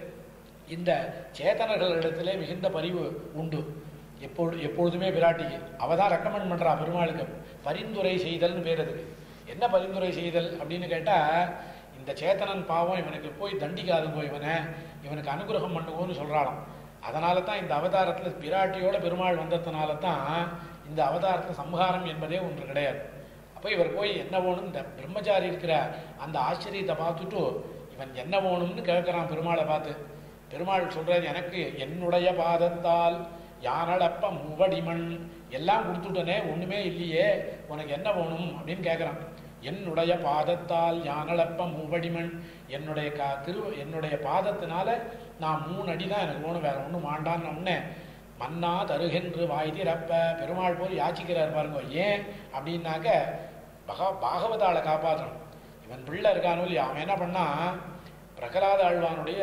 இந்த சேத்தனர்களிடத்திலே மிகுந்த பரிவு உண்டு. எப்பொழுதுமே பிராட்டிக்கு அவள் தான் ரெக்கமெண்ட் பண்ணுறா பெருமாளுக்கு. பரிந்துரை செய்தல்னு பேர் அதுக்கு. என்ன பரிந்துரை செய்தல் அப்படின்னு கேட்டால், இந்த சேத்தனன் பாவம் இவனுக்கு போய் தண்டிக்காதுங்கோ, இவனுக்கு அனுகிரகம் பண்ணுவோன்னு சொல்கிறாளாம். அதனால தான் இந்த அவதாரத்தில் பிராட்டியோட பெருமாள் வந்ததுனால தான் இந்த அவதாரத்தில் சம்ஹாரம் என்பதே ஒன்று கிடையாது. அப்போ இவர் போய் என்ன வேணும், இந்த பிரம்மச்சாரி இருக்கிற அந்த ஆச்சரியத்தை பார்த்துட்டு இவன் என்ன வேணும்னு கேட்குறான் பெருமாளை பார்த்து. பெருமாள் சொல்கிறார், எனக்கு என்னுடைய பாதத்தால் யானடப்ப மூவடிமண், எல்லாம் கொடுத்துட்டனே ஒன்றுமே இல்லையே, உனக்கு என்ன வேணும் அப்படின்னு கேட்குறான். என்னுடைய பாதத்தால் யானளப்ப மூவடிமண், என்னுடைய பாதத்தினால நான் 3 அடி தான் எனக்கு வேணும், வேற ஒன்றும் மாண்டான்னு உடனே மன்னா தருகென்று வாய் திறப்ப பெருமாள் போய் யாச்சிக்கிறார் பாருங்க. ஏன் அப்படின்னாக்க பாகவதாளை காப்பாற்றணும். இவன் பிள்ளை இருக்கானோ இல்லையா, அவன் என்ன பண்ணா, பிரகலாத ஆழ்வானுடைய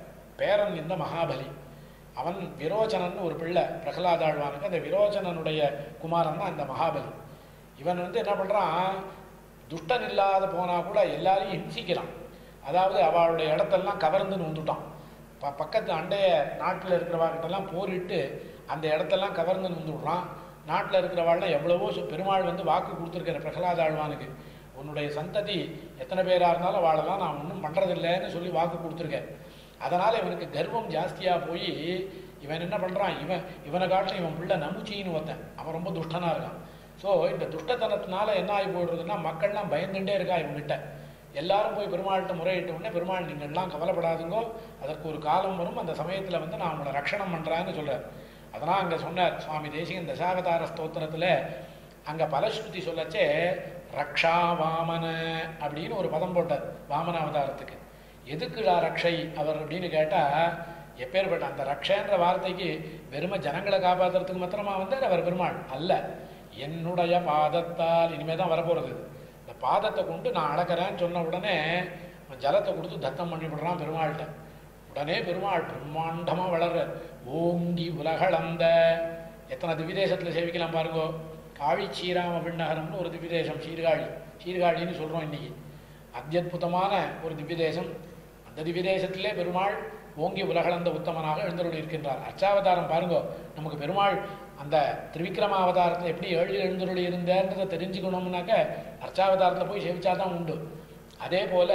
பேரன் இந்த மகாபலி, அவன் விரோச்சனன் ஒரு பிள்ளை பிரகலாத ஆழ்வானுக்கு, அந்த விரோச்சனனுடைய குமாரன் தான் இந்த மகாபலி. இவன் என்ன பண்ணுறான், துஷ்டன் இல்லாத போனால் கூட எல்லாரையும் ஹிம்சிக்கிறான். அதாவது அவளுடைய இடத்தெல்லாம் கவர்ந்துன்னு வந்துட்டான். பக்கத்து அண்டைய நாட்டில் இருக்கிறவாக்கிட்டெல்லாம் போரிட்டு அந்த இடத்தெல்லாம் கவர்ந்துன்னு வந்து விடுறான். நாட்டில் இருக்கிறவாள்லாம் எவ்வளவோ பெருமாள் வாக்கு கொடுத்துருக்கிற பிரகலாத ஆழ்வானுக்கு, உன்னுடைய சந்ததி எத்தனை பேராக இருந்தாலும் அவளெல்லாம் நான் ஒன்றும் பண்ணுறதில்லைன்னு சொல்லி வாக்கு கொடுத்துருக்கேன். அதனால் இவனுக்கு கர்வம் ஜாஸ்தியாக போய் இவன் என்ன பண்ணுறான், இவனை காட்டிலும் இவன் பிள்ளை நமுச்சின்னு ஒருத்தன், அவன் ரொம்ப துஷ்டனாக இருக்கான். ஸோ இந்த துஷ்டத்தனத்தினால என்ன ஆகி போடுறதுன்னா, மக்கள்லாம் பயந்துட்டே இருக்கா இவங்ககிட்ட. எல்லாரும் போய் பெருமாள்கிட்ட முறையிட்ட உடனே, பெருமாள் நீங்கள்லாம் கவலைப்படாதுங்கோ, அதற்கு ஒரு காலம் வரும், அந்த சமயத்தில் நான் உங்களை ரட்சணம் பண்ணுறான்னு சொல்கிறார். அதனால் அங்கே சொன்னார் சுவாமி தேசிகன் தசாவதார ஸ்தோத்திரத்தில், அங்கே பலஸ்ருதி சொல்லச்சே ரக்ஷா வாமன அப்படின்னு ஒரு பதம் போட்டார் வாமன அவதாரத்துக்கு. எதுக்குடா ரக்ஷை அவர் அப்படின்னு கேட்டால், எப்பேற்பட்ட அந்த ரக்ஷன்ற வார்த்தைக்கு வெறும ஜனங்களை காப்பாற்றுறதுக்கு மாத்திரமா வந்தார் அவர் பெருமாள் அல்ல. என்னுடைய பாதத்தால், இனிமே தான் வரப்போகிறது, இந்த பாதத்தை கொண்டு நான் அடக்கிறேன்னு சொன்ன உடனே ஜலத்தை கொடுத்து தத்தம் பண்ணிவிடுறான் பெருமாள்கிட்ட. உடனே பெருமாள் பிரம்மாண்டமாக வளர்ற, ஓங்கி உலகளந்த, எத்தனை திவ்யதேசத்தில் சேவிக்கலாம் பாருங்கோ. காழி ஸ்ரீராம விண்ணகரம்னு ஒரு திவ்யதேசம், சீர்காழின்னு சொல்கிறோம் இன்னைக்கு. அத்தியுதமான ஒரு திவ்யதேசம். அந்த திவ்யதேசத்திலே பெருமாள் ஓங்கி உலகளந்த உத்தமனாக எழுந்தருளி இருக்கின்றார். அர்ச்சாவதாரம் பாருங்கோ, நமக்கு பெருமாள் அந்த திரிவிக்ரம அவதாரத்தில் எப்படி எழுந்தருளி இருந்தேன்றதை தெரிஞ்சுக்கணும்னாக்க அர்ச்சாவதாரத்தில் போய் சேவிச்சா தான் உண்டு. அதே போல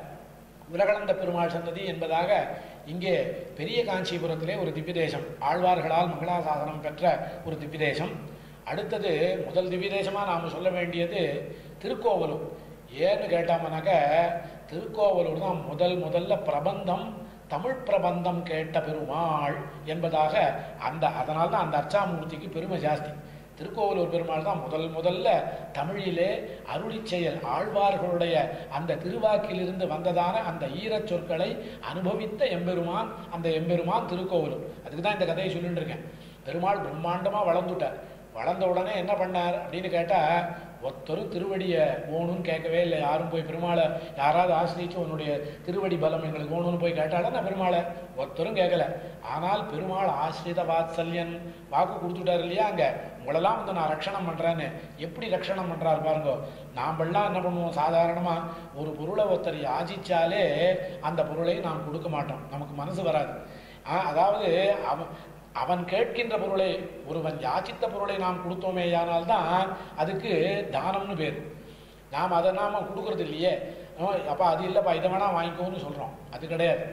உலகளந்த பெருமாள் சன்னதி என்பதாக இங்கே பெரிய காஞ்சிபுரத்திலே ஒரு திவ்யதேசம், ஆழ்வார்களால் மங்களாசாசனம் பெற்ற ஒரு திவ்யதேசம். அடுத்தது முதல் திவ்யதேசமாக நாம் சொல்ல வேண்டியது திருக்கோவலூர். ஏன்னு கேட்டாமனாக்க, திருக்கோவலூர் தான் முதல்ல பிரபந்தம், தமிழ் பிரபந்தம் கேட்ட பெருமாள் என்பதாக அதனால தான் அந்த அர்ச்சாமூர்த்திக்கு பெருமை ஜாஸ்தி. திருக்கோவலூர் பெருமாள் தான் முதல்ல தமிழிலே அருளி செயல், ஆழ்வார்களுடைய அந்த திருவாக்கிலிருந்து வந்ததான அந்த ஈரச் சொற்களை அனுபவித்த எம்பெருமான், அந்த எம்பெருமான் திருக்கோவலூர். அதுக்கு தான் இந்த கதையை சொல்லிட்டு இருக்கேன். பெருமாள் பிரம்மாண்டமாக வளர்ந்துட்டார். வளர்ந்த உடனே என்ன பண்ணார் அப்படின்னு கேட்டால், ஒருத்தரும் திருவடியை ஓணுன்னு கேட்கவே இல்லை. யாரும் போய் பெருமாளை யாராவது ஆசிரியிச்சு உன்னுடைய திருவடி பலம் எங்களுக்கு ஓணுன்னு போய் கேட்டாலும் நான் பெருமாளை ஒருத்தரும் கேட்கல. ஆனால் பெருமாள் ஆசிரித வாத்சல்யன் வாக்கு கொடுத்துட்டார் இல்லையா, அங்கே உங்களெல்லாம் நான் ரட்சணம் பண்ணுறேன்னு. எப்படி ரட்சணம் பண்ணுறாரு பாருங்கோ. நாம்பெல்லாம் என்ன பண்ணுவோம், சாதாரணமாக ஒரு பொருளை ஒருத்தர் யாசிச்சாலே அந்த பொருளை நாம் கொடுக்க மாட்டோம், நமக்கு மனசு வராது. அதாவது அவன் கேட்கின்ற பொருளை, ஒருவன் யாச்சித்த பொருளை நாம் கொடுத்தோமேயானால் தான் அதுக்கு தானம்னு பேர். நாம் அதை நாம் கொடுக்கறது இல்லையே. அப்போ அது இல்லைப்பா இதை வேணால் வாங்கிக்கோன்னு சொல்கிறோம், அது கிடையாது.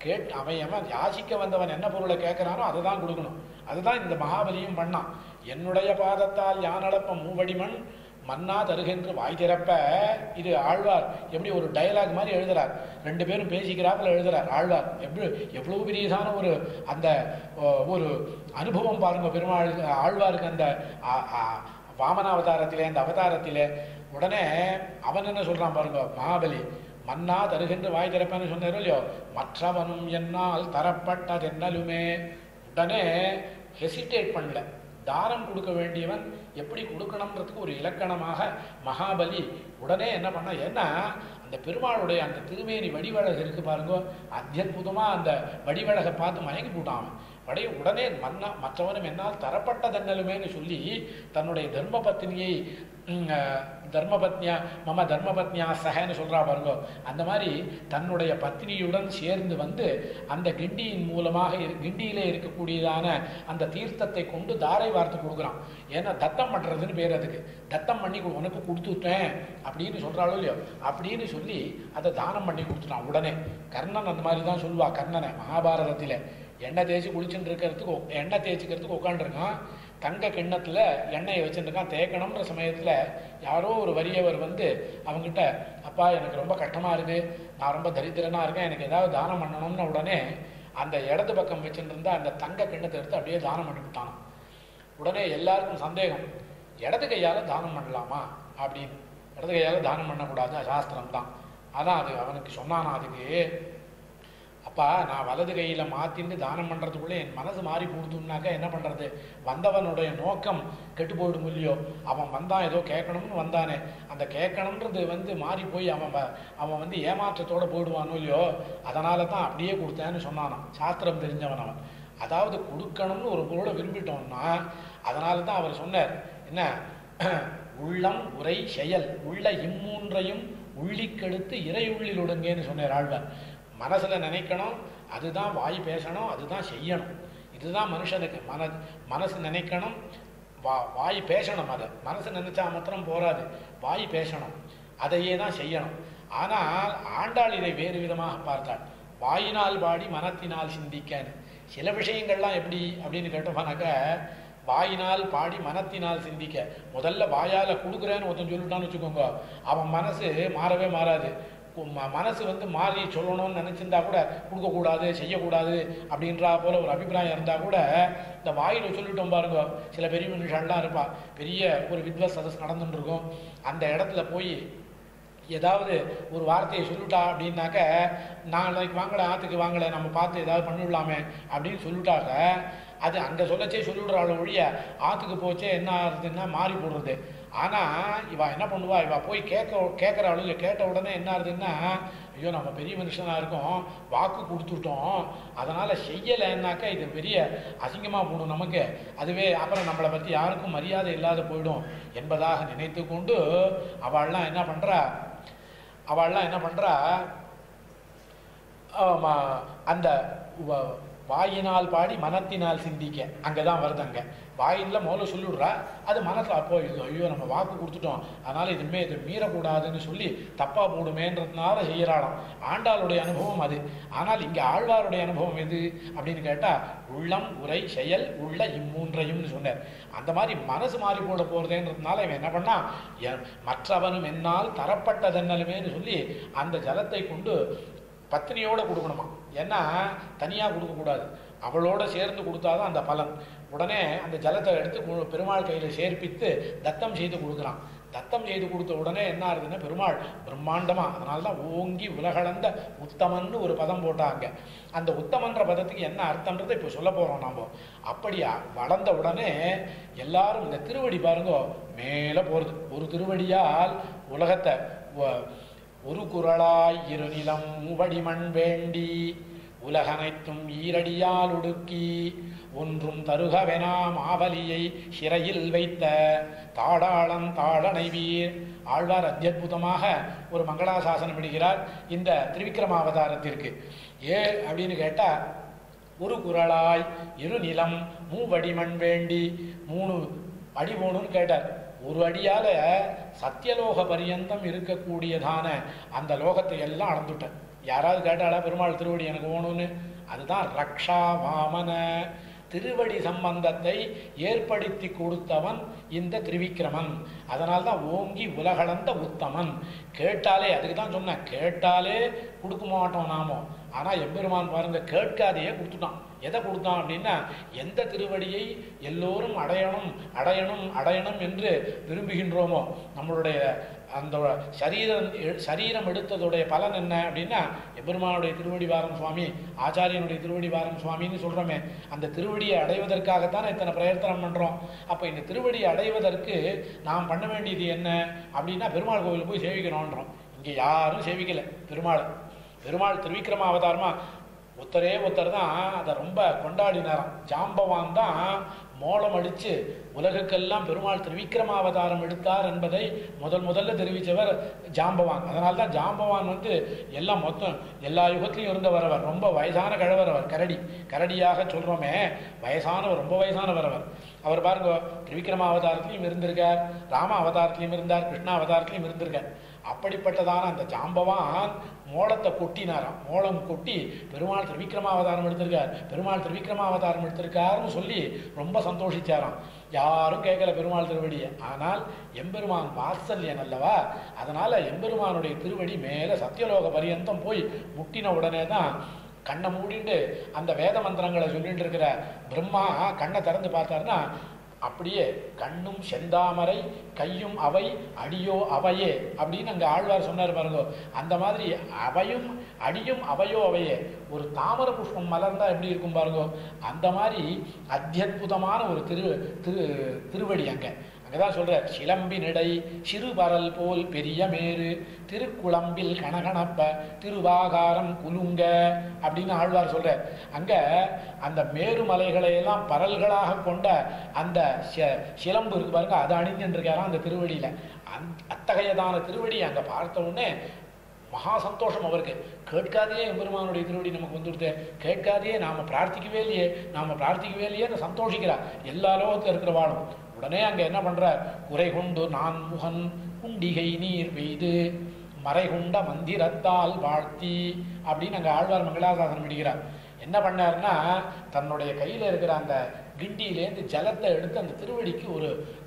அவன் யாசிக்க வந்தவன் என்ன பொருளை கேட்குறானோ அதை தான் கொடுக்கணும். அதுதான் இந்த மகாபலியும் பண்ணான். என்னுடைய பாதத்தால் யானடப்ப மூவடிமண் மன்னா தருகென்று வாய் திறப்ப. இது ஆழ்வார் எப்படி ஒரு டயலாக் மாதிரி எழுதுறார், 2 பேரும் பேசிக்கிறாப்புல எழுதுறார் ஆழ்வார். எவ்வளவு பெரியதான அந்த ஒரு அனுபவம் பாருங்க பெருமாள் ஆழ்வாருக்கு அந்த வாமனாவதாரத்திலே, அந்த அவதாரத்திலே. உடனே அவன் என்ன சொல்றான் பாருங்க, மகாபலி மன்னா தருகின்ற வாய் திறப்பன்னு சொன்னாரோ இல்லையோ, மற்றவனும் என்னால் தரப்பட்டது என்னலுமே. உடனே ஹெசிடேட் பண்ணல. தானம் கொடுக்க வேண்டியவன் எப்படி கொடுக்கணுன்றதுக்கு ஒரு இலக்கணமாக மகாபலி உடனே என்ன பண்ண, ஏன்னா அந்த பெருமாளுடைய அந்த திருமேனி வடிவழகு இருக்கு பாருங்க, அத்தியுதமாக அந்த வடிவழகை பார்த்து மயங்கி போட்டான். உடனே மற்றவனும் என்னால் தரப்பட்டதென்னலுமேன்னு சொல்லி தன்னுடைய தர்மபத்னியை தர்மபத்னியா மம தர்மபத்னியா சகன்னு சொல்கிறா பாருங்க. அந்த மாதிரி தன்னுடைய பத்னியுடன் சேர்ந்து அந்த கிண்டியின் மூலமாக கிண்டியிலே இருக்கக்கூடியதான அந்த தீர்த்தத்தை கொண்டு தாரை வார்த்து கொடுக்குறான். ஏன்னா தத்தம் பண்ணுறதுன்னு பேர் அதுக்கு. தத்தம் பண்ணி உனக்கு கொடுத்துட்டேன் அப்படின்னு சொல்கிறாளோ இல்லையோ, அப்படின்னு சொல்லி அதை தானம் பண்ணி கொடுத்துட்டான். உடனே கர்ணன் அந்த மாதிரி தான் சொல்லுவா. கர்ணனை மகாபாரதத்தில் எண்ணெய் தேய்ச்சி குளிச்சுட்டு இருக்கிறதுக்கு எண்ணெய் தேய்ச்சிக்கிறதுக்கு உட்காந்துருக்கான். தங்க கிண்ணத்தில் எண்ணெயை வச்சுருக்கான். தேக்கணுன்ற சமயத்தில் யாரோ ஒரு வறியவர் வந்து அவங்ககிட்ட, அப்பா எனக்கு ரொம்ப கஷ்டமாக இருக்குது, நான் ரொம்ப தரித்திரனாக இருக்கேன், எனக்கு ஏதாவது தானம் பண்ணணும்னு உடனே அந்த இடது பக்கம் வச்சுருந்த அந்த தங்க கிண்ணத்தை எடுத்து அப்படியே தானம் பண்ணிவிட்டான். உடனே எல்லாருக்கும் சந்தேகம், இடது கையால் தானம் பண்ணலாமா அப்படின்னு. இடது கையால் தானம் பண்ணக்கூடாது, சாஸ்திரம் தான். அதான் அது அவனுக்கு சொன்னானா, அதுக்கு அப்பா நான் வலது கையில் மாற்றின்னு தானம் பண்ணுறதுக்குள்ளே என் மனசு மாறி போடுதுன்னாக்கா என்ன பண்ணுறது? வந்தவனுடைய நோக்கம் கெட்டு போயிடும் இல்லையோ. அவன் வந்தான் ஏதோ கேட்கணும்னு வந்தானே, அந்த கேட்கணுன்றது வந்து மாறி போய் அவன் வந்து ஏமாற்றத்தோடு போயிடுவானோ இல்லையோ. அதனால தான் அப்படியே கொடுத்தேன்னு சொன்னானான். சாஸ்திரம் தெரிஞ்சவன் அவன். அதாவது கொடுக்கணும்னு ஒரு பொருளை விரும்பிட்டோம்னா அதனால தான் அவர் சொன்னார், என்ன உள்ளம் உரை செயல் உள்ள இம்மூன்றையும் உள்ளிக்கெடுத்து இறை உள்ளில் ஒடுங்கேன்னு சொன்னார் ஆழ்வார். மனசில் நினைக்கணும், அதுதான் வாய் பேசணும், அதுதான் செய்யணும். இதுதான் மனுஷனுக்கு. மனசு நினைக்கணும், வாய் பேசணும். அதை மனசு நினைச்சா மாத்திரம் போராது, வாய் பேசணும், அதையே தான் செய்யணும். ஆனால் ஆண்டாள் இதை வேறு விதமாக பார்த்தாள். வாயினால் பாடி மனத்தினால் சிந்திக்கன்னு. சில விஷயங்கள்லாம் எப்படி அப்படின்னு கேட்டோம்னாக்க, வாயினால் பாடி மனத்தினால் சிந்திக்க. முதல்ல வாயால் கொடுக்குறேன்னு ஒருத்தன் சொல்லிட்டான்னு வச்சுக்கோங்க, அவன் மனசு மாறவே மாறாது. மனசு வந்து மாறி சொல்லணும்னு நினச்சிருந்தா கூட கொடுக்கக்கூடாது, செய்யக்கூடாது அப்படின்றா போல ஒரு அபிப்பிராயம் இருந்தால் கூட இந்த வாயில் சொல்லிட்டோம் பாருங்க. சில பெரிய மனுஷன்லாம் இருப்பா, பெரிய ஒரு வித்வத் சதஸ் நடந்துட்டு இருக்கும். அந்த இடத்துல போய் ஏதாவது ஒரு வார்த்தையை சொல்லிட்டா அப்படின்னாக்க, நாளைக்கு வாங்கலை, ஆற்றுக்கு வாங்கலை, நம்ம பார்த்து ஏதாவது பண்ணிவிடலாமே அப்படின்னு சொல்லிட்டாக்க, அது அங்கே சொல்லச்சே சொல்லிவிடுறாள் ஒழிய ஆற்றுக்கு போச்சே என்ன ஆகுதுன்னா மாறி போடுறது. ஆனால் இவா என்ன பண்ணுவா, இவா போய் கேட்குற ஆளுங்க கேட்ட உடனே என்ன ஆகுதுன்னா, ஐயோ நம்ம பெரிய மனுஷனாக இருக்கோம், வாக்கு கொடுத்துட்டோம், அதனால் செய்யலைன்னாக்கா இது பெரிய அசிங்கமாக போடும் நமக்கு, அதுவே அப்புறம் நம்மளை பற்றி யாருக்கும் மரியாதை இல்லாத போயிடும் என்பதாக நினைத்து கொண்டு அவள்லாம் என்ன பண்ணுறா, அந்த வாயினால் பாடி மனத்தினால் சிந்திக்க. அங்கே தான் வருதுங்க. வாயினில் முதல்ல சொல்லிவிட்றா, அது மனசில் அப்போ ஐயோ நம்ம வாக்கு கொடுத்துட்டோம், அதனால் இதுமே இது மீறக்கூடாதுன்னு சொல்லி தப்பாக போடுமேன்றதுனால செய்கிறாளாம். ஆண்டாளுடைய அனுபவம் அது. ஆனால் இங்கே ஆழ்வாருடைய அனுபவம் எது அப்படின்னு கேட்டால், உள்ளம் உரை செயல் உள்ள இம்மூன்றையும்னு சொன்னார். அந்த மாதிரி மனசு மாறி போட போகிறதேன்றதுனால இவன் என்ன பண்ணா, மற்றவனும் என்னால் தரப்பட்டதென்னலுமேன்னு சொல்லி அந்த ஜலத்தை கொண்டு பத்தினியோடு கொடுக்கணுமா. ஏன்னா தனியாக கொடுக்கக்கூடாது, அவளோட சேர்ந்து கொடுத்தாதான் அந்த பலன். உடனே அந்த ஜலத்தை எடுத்து பெருமாள் கையில் சேர்ப்பித்து தத்தம் செய்து கொடுக்குறான். தத்தம் செய்து கொடுத்த உடனே என்ன ஆகுதுன்னா, பெருமாள் பிரம்மாண்டமாக, அதனால தான் ஓங்கி உலகளந்த உத்தமன்னு ஒரு பதம் போட்டாங்க. அந்த உத்தமன்ற பதத்துக்கு என்ன அர்த்தம்ன்றதை இப்போ சொல்ல போகிறோம் நாம். அப்படியா வளர்ந்த உடனே எல்லாரும் இந்த திருவடி பாருங்க மேலே போகிறது. ஒரு திருவடியால் உலகத்தை ஒரு குரலாய் இருநிலம் மூவடிமண் வேண்டி உலகனைத்தும் ஈரடியால் ஒடுக்கி ஒன்றும் தருகவெனா மாவலியை சிறையில் வைத்த தாடாளம் தாழனை வீர். ஆழ்வார் அத்தியுதமாக ஒரு மங்களாசாசனம் இடுகிறார் இந்த திருவிக்கிரமாவதாரத்திற்கு. அப்படின்னு கேட்டால், ஒரு குரலாய் இரு நிலம் மூவடிமண் வேண்டி, 3 அடி போகணும்னு கேட்டார். ஒரு அடியால் சத்தியலோக பரியந்தம் இருக்கக்கூடியதான அந்த லோகத்தை எல்லாம் அளந்துட்டேன். யாராவது கேட்டாளா பெருமாள் திருவடி எனக்கு ஓணும்னு? அதுதான் ரக்ஷா வாமன. திருவடி சம்பந்தத்தை ஏற்படுத்தி கொடுத்தவன் இந்த திரிவிக்கிரமன். அதனால்தான் ஓங்கி உலகளந்த உத்தமன். கேட்டாலே, அதுக்கு தான் சொன்னேன், கேட்டாலே கொடுக்க மாட்டோம் நாமோ. ஆனால் எம்பெருமான் பாருங்க, கேட்காதையே கொடுத்துட்டான். எதை கொடுத்தான் அப்படின்னா, எந்த திருவடியை எல்லோரும் அடையணும் அடையணும் அடையணும் என்று விரும்புகின்றோமோ, நம்மளுடைய அந்த சரீரம் எடுத்ததுடைய பலன் என்ன அப்படின்னா, எம்பெருமானுடைய திருவடி வாரம் சுவாமி, ஆச்சாரியனுடைய திருவடி வாரம் சுவாமின்னு சொல்கிறோமே, அந்த திருவடியை அடைவதற்காகத்தான் இத்தனை பிரயத்தனம் பண்ணுறோம். அப்போ இந்த திருவடியை அடைவதற்கு நாம் பண்ண வேண்டியது என்ன அப்படின்னா, பெருமாள் கோவில் போய் சேவிக்கணுன்றோம். இங்கே யாரும் சேவிக்கலை பெருமாள் திருவிக்கிரம அவதாரமாக ஒருத்தர் தான் அதை ரொம்ப கொண்டாடினாராம். ஜாம்பவான் தான் மோளம் அடித்து உலகுக்கெல்லாம் பெருமாள் திருவிக்கிரமாவதாரம் எடுத்தார் என்பதை முதல்ல தெரிவித்தவர் ஜாம்பவான். அதனால தான் ஜாம்பவான் வந்து எல்லாம் மொத்தம் எல்லா யுகத்திலையும் இருந்த வரவர், ரொம்ப வயசான கழவர் அவர். கரடியாக சொல்கிறோமே, வயசானவர், ரொம்ப வயசானவர் அவர். பாருங்க, திருவிக்கிரம அவதாரத்திலையும் இருந்திருக்கார், ராம அவதாரத்திலையும் இருந்தார், கிருஷ்ணா அவதாரத்திலையும் இருந்திருக்கார். அப்படிப்பட்டதான அந்த ஜாம்பவான் மோளத்தை கொட்டினாராம். மோளம் கொட்டி பெருமாள் திருவிக்கிரமாவதாரம் எடுத்திருக்கார், பெருமாள் திருவிக்கிரமாவதாரம் எடுத்திருக்காருன்னு சொல்லி ரொம்ப சந்தோஷிச்சாராம். யாரும் கேட்கல பெருமாள் திருவடியை. ஆனால் எம்பெருமான் வாத்சல்யன் அல்லவா, அதனால எம்பெருமானுடைய திருவடி மேலே சத்தியலோக பரியந்தம் போய் முட்டின உடனே தான் கண்ணை மூடிட்டு அந்த வேத மந்திரங்களை சொல்லிட்டு இருக்கிற பிரம்மா கண்ணை திறந்து பார்த்தாருன்னா அப்படியே கண்ணும் செந்தாமரை கையும் அவை அடியோ அவையே அப்படின்னு அங்கே ஆழ்வார் சொன்னார் பாருங்க. அந்த மாதிரி அவையும் அடியும் அவையோ அவையே, ஒரு தாமர புஷ்பம் மலர்ந்தா எப்படி இருக்கும் பாருங்க, அந்த மாதிரி அத்தியுதமான ஒரு திருவடி அங்கே. அங்கதான் சொல்ற சிலம்பினிடை சிறு பரல் போல் பெரிய மேரு திருக்குளம்பில் கணகணப்ப திருவாகாரம் குலுங்க அப்படின்னு ஆழ்வார் சொல்ற. அங்க அந்த மேருமலைகளை எல்லாம் பரல்களாக கொண்ட அந்த சிலம்பு இருக்கு பாருங்க, அதை அணிஞ்சிருக்காராம் அந்த திருவடியில. அத்தகையதான திருவடி அங்க பார்த்த உடனே மகா சந்தோஷம் அவருக்கு. கேட்காதையே எம்பெருமானுடைய திருவடி நமக்கு வந்துடுது, கேட்காதையே நாம பிரார்த்திக்கவே இல்லையேன்னு சந்தோஷிக்கிறார் எல்லா லோகத்தில் இருக்கிறவாளும். உடனே அங்கே என்ன பண்றார், குறை கொண்டு நான் முகன் குண்டிகை நீர் பெய்து மறை கொண்ட மந்திரத்தால் வாழ்த்தி அப்படின்னு அங்கே ஆழ்வார் மங்களாசாசனம் இடுகிறார். என்ன பண்ணார்னா தன்னுடைய கையில் இருக்கிற அந்த கிண்டியிலேருந்து ஜலத்தை எடுத்து அந்த திருவடிக்கு ஒரு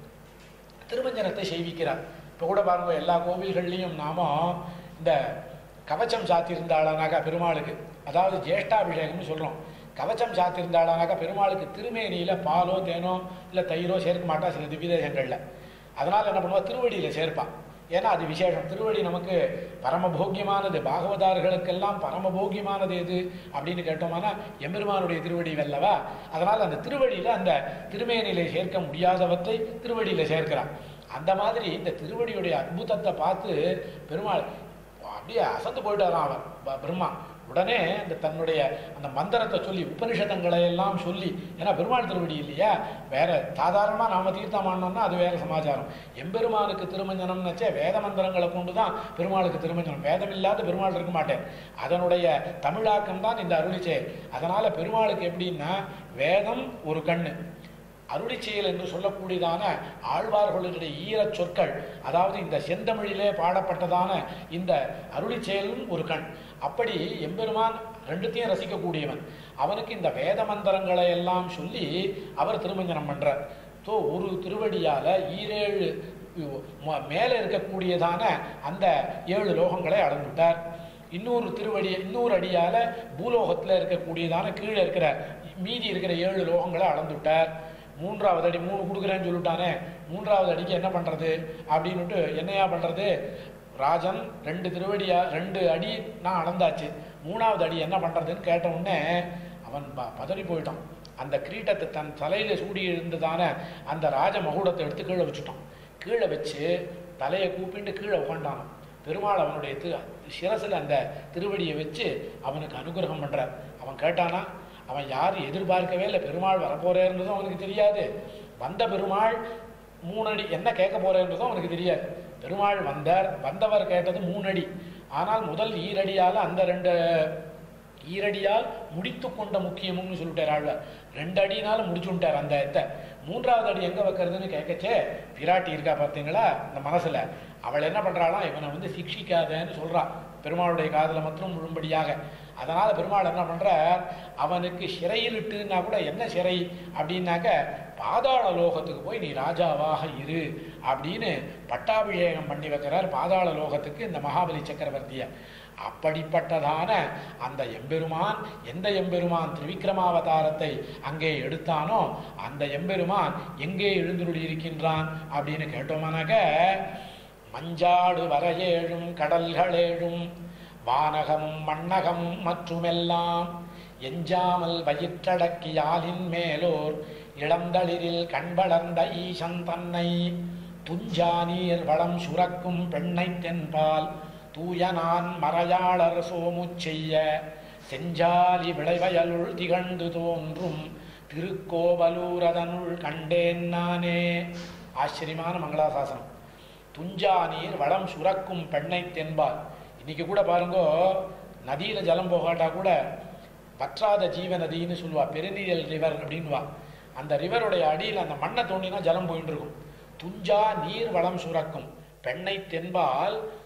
திருமஞ்சனத்தை செய்விக்கிறார். இப்போ கூட பாருங்க எல்லா கோவில்கள்லையும் நாம இந்த கவச்சம் சாத்தியிருந்தாளானாக்கா பெருமாளுக்கு, அதாவது ஜேஷ்டாபிஷேகம்னு சொல்கிறோம். கவச்சம் சாத்தியிருந்தாளானாக்கா பெருமாளுக்கு திருமேனியில் பாலோ தேனோ இல்லை தயிரோ சேர்க்க மாட்டா சில திவ்யதேசங்களில். அதனால் என்ன பண்ணுவா, திருவடியில் சேர்ப்பான். ஏன்னா அது விசேஷம். திருவடி நமக்கு பரமபோக்கியமானது, பாகவதார்களுக்கெல்லாம் பரமபோக்கியமானது எது அப்படின்னு கேட்டோம்னா எம்பெருமானுடைய திருவடி வெல்லவா. அதனால் அந்த திருவடியில் அந்த திருமேனியிலே சேர்க்க முடியாதவற்றை திருவடியில் சேர்க்கிறான். அந்த மாதிரி இந்த திருவடியுடைய அற்புதத்தை பார்த்து பெருமாள் அப்படியே அசந்து போயிட்டாரான் அவன் பிரம்மா. உடனே அந்த தன்னுடைய அந்த மந்திரத்தை சொல்லி உபனிஷதங்களை எல்லாம் சொல்லி, ஏன்னா பெருமாள் திருவடி இல்லையா, வேற சாதாரணமாக நாம தீர்த்தம் ஆனோம்னா அது வேற சமாச்சாரம். எம்பெருமானுக்கு திருமஞ்சனம்னுச்சே வேத மந்திரங்களை கொண்டு தான் பெருமாளுக்கு திருமஞ்சனம். வேதம் இல்லாத பெருமாள் இருக்க மாட்டேன். அதனுடைய தமிழாக்கம் தான் இந்த அருளிச்செயல். அதனால பெருமாளுக்கு எப்படின்னா வேதம் ஒரு கண்ணு, அருளிச்செயல் என்று சொல்லக்கூடியதான ஆழ்வார்களுடைய ஈரச் சொற்கள், அதாவது இந்த செந்தமிழிலே பாடப்பட்டதான இந்த அருளிச்செயலும் ஒரு கண். அப்படி எம்பெருமான் ரெண்டுத்தையும் ரசிக்கக்கூடியவன். அவனுக்கு இந்த வேத மந்திரங்களை எல்லாம் சொல்லி அவர் திருமஞ்சனம் பண்றார். ஒரு திருவடியால 7 மேலே இருக்கக்கூடியதான அந்த 7 லோகங்களை அளந்துட்டார். இன்னொரு அடியால பூலோகத்தில் இருக்கக்கூடியதான கீழே இருக்கிற மீதி இருக்கிற 7 லோகங்களை அளந்துட்டார். 3வது அடி 3 கொடுக்குறேன்னு சொல்லிட்டானே, 3வது அடிக்கு என்ன பண்ணுறது அப்படின்னுட்டு என்னையா பண்ணுறது, ராஜன் 2 அடி நான் அளந்தாச்சு, 3வது அடி என்ன பண்ணுறதுன்னு கேட்ட உடனே அவன் பதறி போயிட்டான். அந்த கிரீட்டத்தை தன் தலையில் சூடி இருந்ததான அந்த ராஜ மகுடத்தை எடுத்து கீழே வச்சுட்டான். கீழே வச்சு தலையை கூப்பிட்டு கீழே உட்காண்டான். பெருமாள் அவனுடைய சிரசில் அந்த திருவடியை வச்சு அவனுக்கு அனுகிரகம் பண்ணுறார். அவன் கேட்டானா, அவன் யார் எதிர்பார்க்கவே இல்லை, பெருமாள் வரப்போறேன்றதும் அவனுக்கு தெரியாது. வந்த பெருமாள் 3 அடி என்ன கேட்க போறேன்றதும் அவனுக்கு தெரியாது. பெருமாள் வந்தவர் கேட்டது 3 அடி. ஆனால் முதல் ஈரடியால் அந்த 2 ஈரடியால் முடித்து கொண்ட முக்கியமும்னு சொல்லிட்டார் ஆழ்வார். 2 அடினாலும் முடிச்சு விட்டார் அந்த இடத்த. 3வது அடி எங்கே வைக்கிறதுன்னு கேட்கச்சே பிராட்டி இருக்கா பார்த்தீங்களா இந்த மனசில், அவள் என்ன பண்ணுறாளாம், இவனை சிக்ஷிக்காதேன்னு சொல்கிறான் பெருமாளுடைய காதில் மாத்திரம் முழும்படியாக. அதனால் பெருமாள் என்ன பண்ணுறார், அவனுக்கு சிறையிலிட்டுன்னா கூட என்ன சிறை அப்படின்னாக்க பாதாள லோகத்துக்கு போய் நீ ராஜாவாக இரு அப்படின்னு பட்டாபிஷேகம் பண்ணி வைக்கிறார் பாதாள லோகத்துக்கு இந்த மகாபலி சக்கரவர்த்தியை. அப்படிப்பட்டதான அந்த எம்பெருமான், எந்த எம்பெருமான் திரிவிக்ரமாவதாரத்தை அங்கே எடுத்தானோ அந்த எம்பெருமான் எங்கே எழுந்துருளி இருக்கின்றான் அப்படின்னு கேட்டோம்னாக்க, மஞ்சாடு வரையேழும் கடல்களேழும் வானகமும் மண்ணகமும் மற்றுமெல்லாம் எஞ்சாமல் வயிற்றடக்கியாலின் மேலோர் இளந்தளிரில் கண்வளர்ந்த ஈசன் தன்னை துஞ்சானீர் வளம் சுரக்கும் பெண்ணை தென்பால் தூயனான் மறையாளர் சோமுச் செய்ய செஞ்சாலி விளைவயலுள் திகழ்ந்து தோன்றும் திருக்கோவலூரதனுள் கண்டேன் நானே. ஆச்சரியமான மங்களாசாசனம். துஞ்சானீர் வளம் சுரக்கும் பெண்ணை தென்பால். இன்னைக்கு கூட பாருங்கோ, நதியில் ஜலம் போகாட்டா கூட வற்றாத ஜீவ நதின்னு சொல்லுவா, பெருநீரல் ரிவர் அப்படின்வா. அந்த ரிவருடைய அடியில் அந்த மண்ணை தோண்டினா ஜலம் போயிட்டு இருக்கும். துஞ்சா நீர் வளம் சுரக்கும் பெண்ணை தென்பால்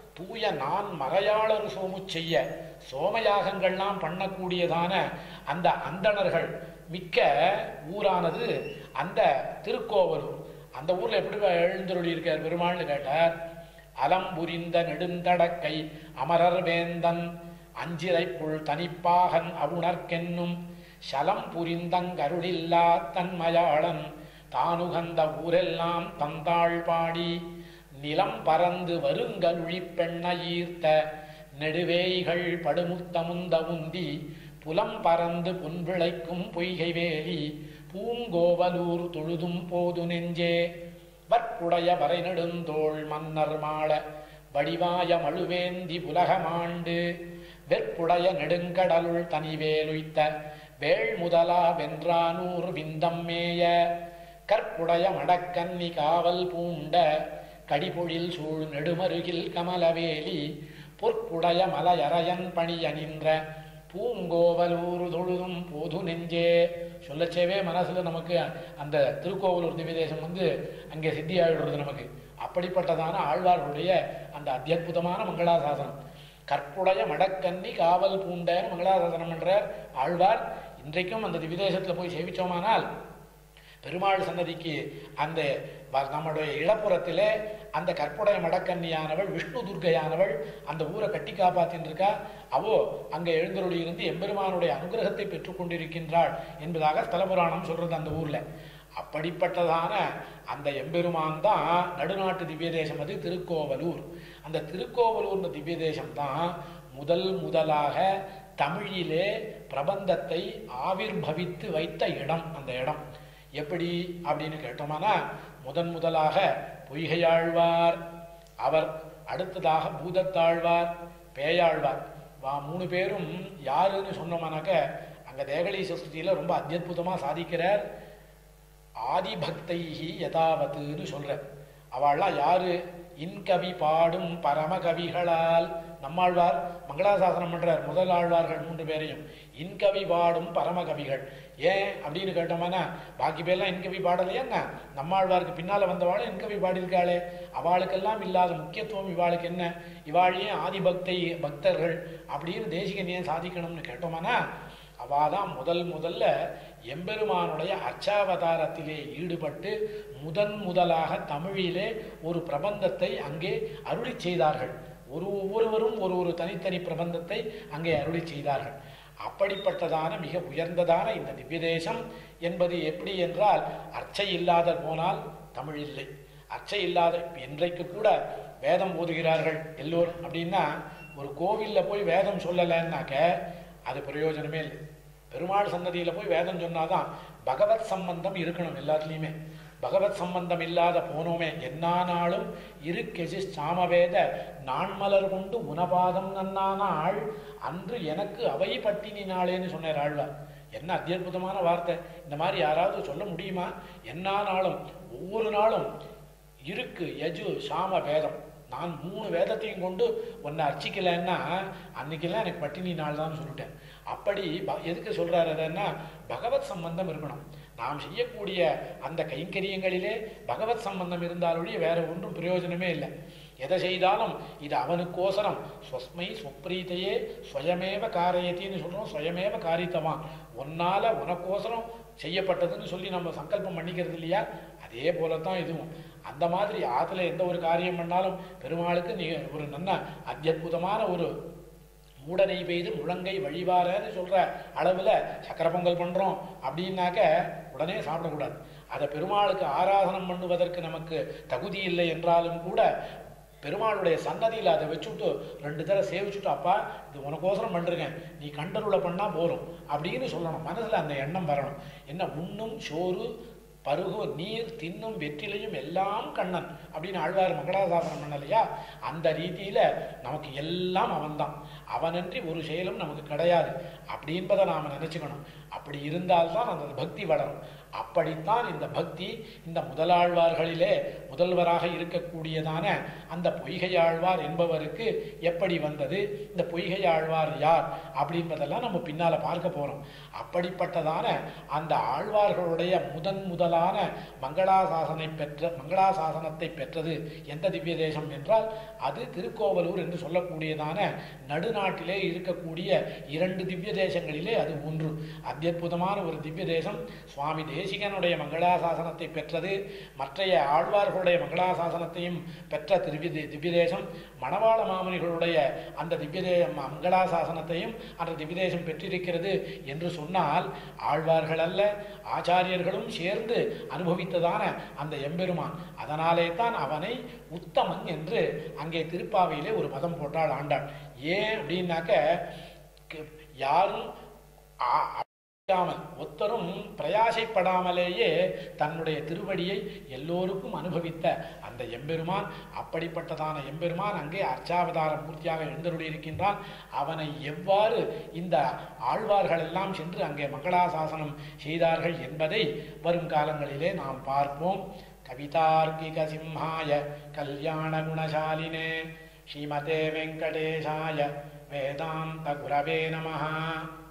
தூய நான் மறையாளர் சோமு செய்ய சோமயாகங்கள்லாம் பண்ணக்கூடியதான அந்த அந்தணர்கள் மிக்க ஊரானது அந்த திருக்கோவலூர். அந்த ஊர்ல எப்படி எழுந்தருளி இருக்கார் பெருமாள்னு கேட்டார். அலம்புரிந்த நெடுந்தடக்கை அமரர் வேந்தன் அஞ்சிரைப்புள் தனிப்பாகன் அவுணர்க்கென்னும் சலம் புரிந்தங்கருளில்லா தன்மயாளன் தானுகந்த ஊரெல்லாம் தந்தாள் பாடி நிலம் பறந்து வருங்கலுழி பெண்ண ஈர்த்த நெடுவேய்கள் படுமுத்தமுந்த உந்தி புலம் பறந்து பொன்விளைக்கும் பொய்கை வேலி பூங்கோவலூர் தொழுதும் போது நெஞ்சே வற்புடைய வரை நெடுந்தோள் மன்னர் மாள வடிவாய மழுவேந்தி புலகமாண்டு வெற்புடைய நெடுங்கடலுள் தனிவேலுய்த்த வேள் முதலா வென்றானூர் விந்தம் மேய கற்புடைய மடக்கன்னி காவல் பூண்ட கடிபொழில் சூழ் நெடுமருகில் கமலவேலி பொற்புடைய மலையரையன் பணிய நின்ற பூங்கோவலூர் தொழுதும் போது நெஞ்சே. சொல்லச்சேவே மனசுல நமக்கு அந்த திருக்கோவலூர் திவ்யதேசம் அங்கே சித்தி ஆயிடுறது நமக்கு. அப்படிப்பட்டதான ஆழ்வார்களுடைய அந்த அத்தியுதமான மங்களாசாசனம். கற்புடைய மடக்கன்னி காவல் பூண்ட மங்களாசாசனம் என்ற ஆழ்வார் இன்றைக்கும் அந்த திவ்யதேசத்துல போய் சேவிச்சோமானால் பெருமாள் சன்னதிக்கு அந்த நம்முடைய இளப்புறத்திலே அந்த கற்புடைய மடக்கன்னியானவள் விஷ்ணு துர்க்கையானவள் அந்த ஊரை கட்டி காப்பாத்தின்னு இருக்கா. அவோ அங்கே எழுந்தருளி இருந்து எம்பெருமானுடைய அனுகிரகத்தை பெற்றுக்கொண்டிருக்கின்றாள் என்பதாக ஸ்தல புராணம் சொல்றது அந்த ஊர்ல. அப்படிப்பட்டதான அந்த எம்பெருமான் தான் நடுநாட்டு திவ்ய தேசம், அது திருக்கோவலூர். அந்த திருக்கோவலூர் திவ்ய தேசம் தான் முதலாக தமிழிலே பிரபந்தத்தை ஆவிர்பவித்து வைத்த இடம். அந்த இடம் எப்படி அப்படின்னு கேட்டோம்னா, முதலாக பொய்கையாழ்வார், அவர் அடுத்ததாக பூதத்தாழ்வார், பேயாழ்வார், 3 பேரும் யாருன்னு சொன்னோம்னாக்க அங்க தேகலி சஸ்தியில ரொம்ப அத்தியுதமா சாதிக்கிறார். ஆதிபக்தைஹி யதாவத்துன்னு சொல்ற. அவள்லாம் யாரு? இன்கவி பாடும் பரமகவிகளால். நம்மாழ்வார் மங்களாசாசனம் பண்றார் முதல் ஆழ்வார்கள் 3 பேரையும் இன்கவி பாடும் பரமகவிகள். ஏன் அப்படின்னு கேட்டோம்னா, பாக்கி பேர்லாம் இன்கவி பாடலையாங்க, நம்மாழ்வாருக்கு பின்னால வந்தவாளும் இன்கவி பாடியிருக்காளே, அவளுக்கெல்லாம் இல்லாத முக்கியத்துவம் இவாளுக்கு என்ன? இவாழையே பக்தர்கள் அப்படின்னு தேசிகன் ஏன் சாதிக்கணும்னு கேட்டோம்னா, அவாதான் முதல்ல எம்பெருமானுடைய அர்ச்சாவதாரத்திலே ஈடுபட்டு முதலாக தமிழிலே ஒரு பிரபந்தத்தை அங்கே அருளி செய்தார்கள். ஒவ்வொருவரும் ஒரு தனித்தனி பிரபந்தத்தை அங்கே அருளி செய்தார்கள். அப்படிப்பட்டதான மிக உயர்ந்ததான இந்த திவ்யதேசம் என்பது எப்படி என்றால், அர்ச்சை இல்லாத போனால் தமிழ் இல்லை. அர்ச்சை இல்லாத இன்றைக்கு கூட வேதம் ஓதுகிறார்கள் எல்லோரும் அப்படின்னா, ஒரு கோவில்ல போய் வேதம் சொல்லலைன்னாக்க அது பிரயோஜனமே இல்லை. பெருமாள் சன்னதியில போய் வேதம் சொன்னாதான் பகவத் சம்பந்தம் இருக்கணும் எல்லாத்துலேயுமே. பகவத் சம்பந்தம் இல்லாத போனோமே என்னானாலும் இருக்கெசி சாமவேத நான்மலர் கொண்டு உனபாதம் நன்னானாள் அன்று எனக்கு அவை பட்டினி நாளேன்னு சொன்னார் ஆழ்வார். என்ன அத்தியுதமான வார்த்தை! இந்த மாதிரி யாராவது சொல்ல முடியுமா? என்னானாலும் ஒவ்வொரு நாளும் இருக்கு யஜு சாம வேதம், நான் 3 வேதத்தையும் கொண்டு உன்னை அர்ச்சிக்கலைன்னா அன்னைக்கெல்லாம் எனக்கு பட்டினி நாள் தான் சொல்லிட்டேன். அப்படி எதுக்கு சொல்றாரு? அதுன்னா பகவத் சம்பந்தம் இருக்கணும். நாம் செய்யக்கூடிய அந்த கைங்கரியங்களிலே பகவத் சம்பந்தம் இருந்தாலுடைய வேற ஒன்றும் பிரயோஜனமே இல்லை. எதை செய்தாலும் இது அவனுக்கோசரம் ஸ்வஸ்மை ஸ்வப்ரீத்தையே ஸ்வயமேவ காரியத்தின்னு சொல்றோம். ஸ்வயமேவ காரித்தவான், உன்னால உனக்கோசரம் செய்யப்பட்டதுன்னு சொல்லி நம்ம சங்கல்பம் பண்ணிக்கிறது இல்லையா? அதே போலத்தான் இதுவும். அந்த மாதிரி ஆத்துல எந்த ஒரு காரியம் பண்ணாலும் பெருமாளுக்கு நீ ஒரு நல்ல அத்தியுதமான ஒரு மூடனை பெய்து முழங்கை வழிவாரன்னு சொல்ற அளவுல சக்கர பொங்கல் பண்றோம் அப்படின்னாக்க உடனே சாப்பிடக்கூடாது. அதை பெருமாளுக்கு ஆராதனம் பண்ணுவதற்கு நமக்கு தகுதி இல்லை என்றாலும் கூட பெருமாளுடைய சன்னதியில் அதை வச்சுட்டு 2 தடவை சேவிச்சுட்டு, அப்பா இது உனக்கோசரம் பண்ணிருக்கேன், நீ கண்டருளை பண்ணா போறோம் அப்படின்னு சொல்லணும். மனசுல அந்த எண்ணம் வரணும். என்ன உண்ணும் சோறு பருகு நீர் தின்னும் வெற்றிலையும் எல்லாம் கண்ணன் அப்படின்னு ஆழ்வார் மங்களாசாசனம் பண்ணலையா? அந்த ரீதியில நமக்கு எல்லாம் அவன்தான். அவனன்றி ஒரு செயலும் நமக்கு கிடையாது அப்படின்பதை நாம் நினச்சிக்கணும். அப்படி இருந்தால்தான் அந்த பக்தி வளரும். அப்படித்தான் இந்த பக்தி இந்த முதலாழ்வார்களிலே முதல்வராக இருக்கக்கூடியதான அந்த பொய்கையாழ்வார் என்பவருக்கு எப்படி வந்தது, இந்த பொய்கையாழ்வார் யார் அப்படின்பதெல்லாம் நம்ம பின்னால் பார்க்க போகிறோம். அப்படிப்பட்டதான அந்த ஆழ்வார்களுடைய முதலான மங்களாசாசனத்தை பெற்றது எந்த திவ்ய தேசம் என்றால் அது திருக்கோவலூர் என்று சொல்லக்கூடியதான நடுநாட்டிலே இருக்கக்கூடிய 2 திவ்ய தேசங்களிலே அது ஒன்று. அத்புதமான ஒரு திவ்ய தேசம். சுவாமி தேசிகனுடைய மங்களாசாசனத்தை பெற்றது, மற்றைய ஆழ்வார்களுடைய மங்களாசாசனத்தையும் பெற்ற திவ்ய தேசம், மணவாள மாமனிகளுடைய அந்த மங்களாசாசனத்தையும் அந்த திவ்ய தேசம் பெற்றிருக்கிறது என்று சொன்னால் ஆழ்வார்கள் அல்ல ஆச்சாரியர்களும் சேர்ந்து அனுபவித்ததான அந்த எம்பெருமான். அதனாலே தான் அவனை உத்தமன் என்று அங்கே திருப்பாவையிலே ஒரு பதம் போட்டாள் ஆண்டாள். ஏன் அப்படின்னாக்க யாரும் ஒத்தரும் பிரயாசைப்படாமலேயே தன்னுடைய திருவடியை எல்லோருக்கும் அனுபவித்த அந்த எம்பெருமான், அப்படிப்பட்டதான எம்பெருமான் அங்கே அர்ச்சாவதார மூர்த்தியாக எழுந்தருளியிருக்கின்றான். அவனை எவ்வாறு இந்த ஆழ்வார்கள் எல்லாம் சென்று அங்கே மங்களாசாசனம் செய்தார்கள் என்பதை வரும் காலங்களிலே நாம் பார்ப்போம். கவிதார்க்கிக சிம்ஹாய கல்யாண குணசாலினே ஸ்ரீமதே வெங்கடேசாய வேதாந்த குரவே நமஹ.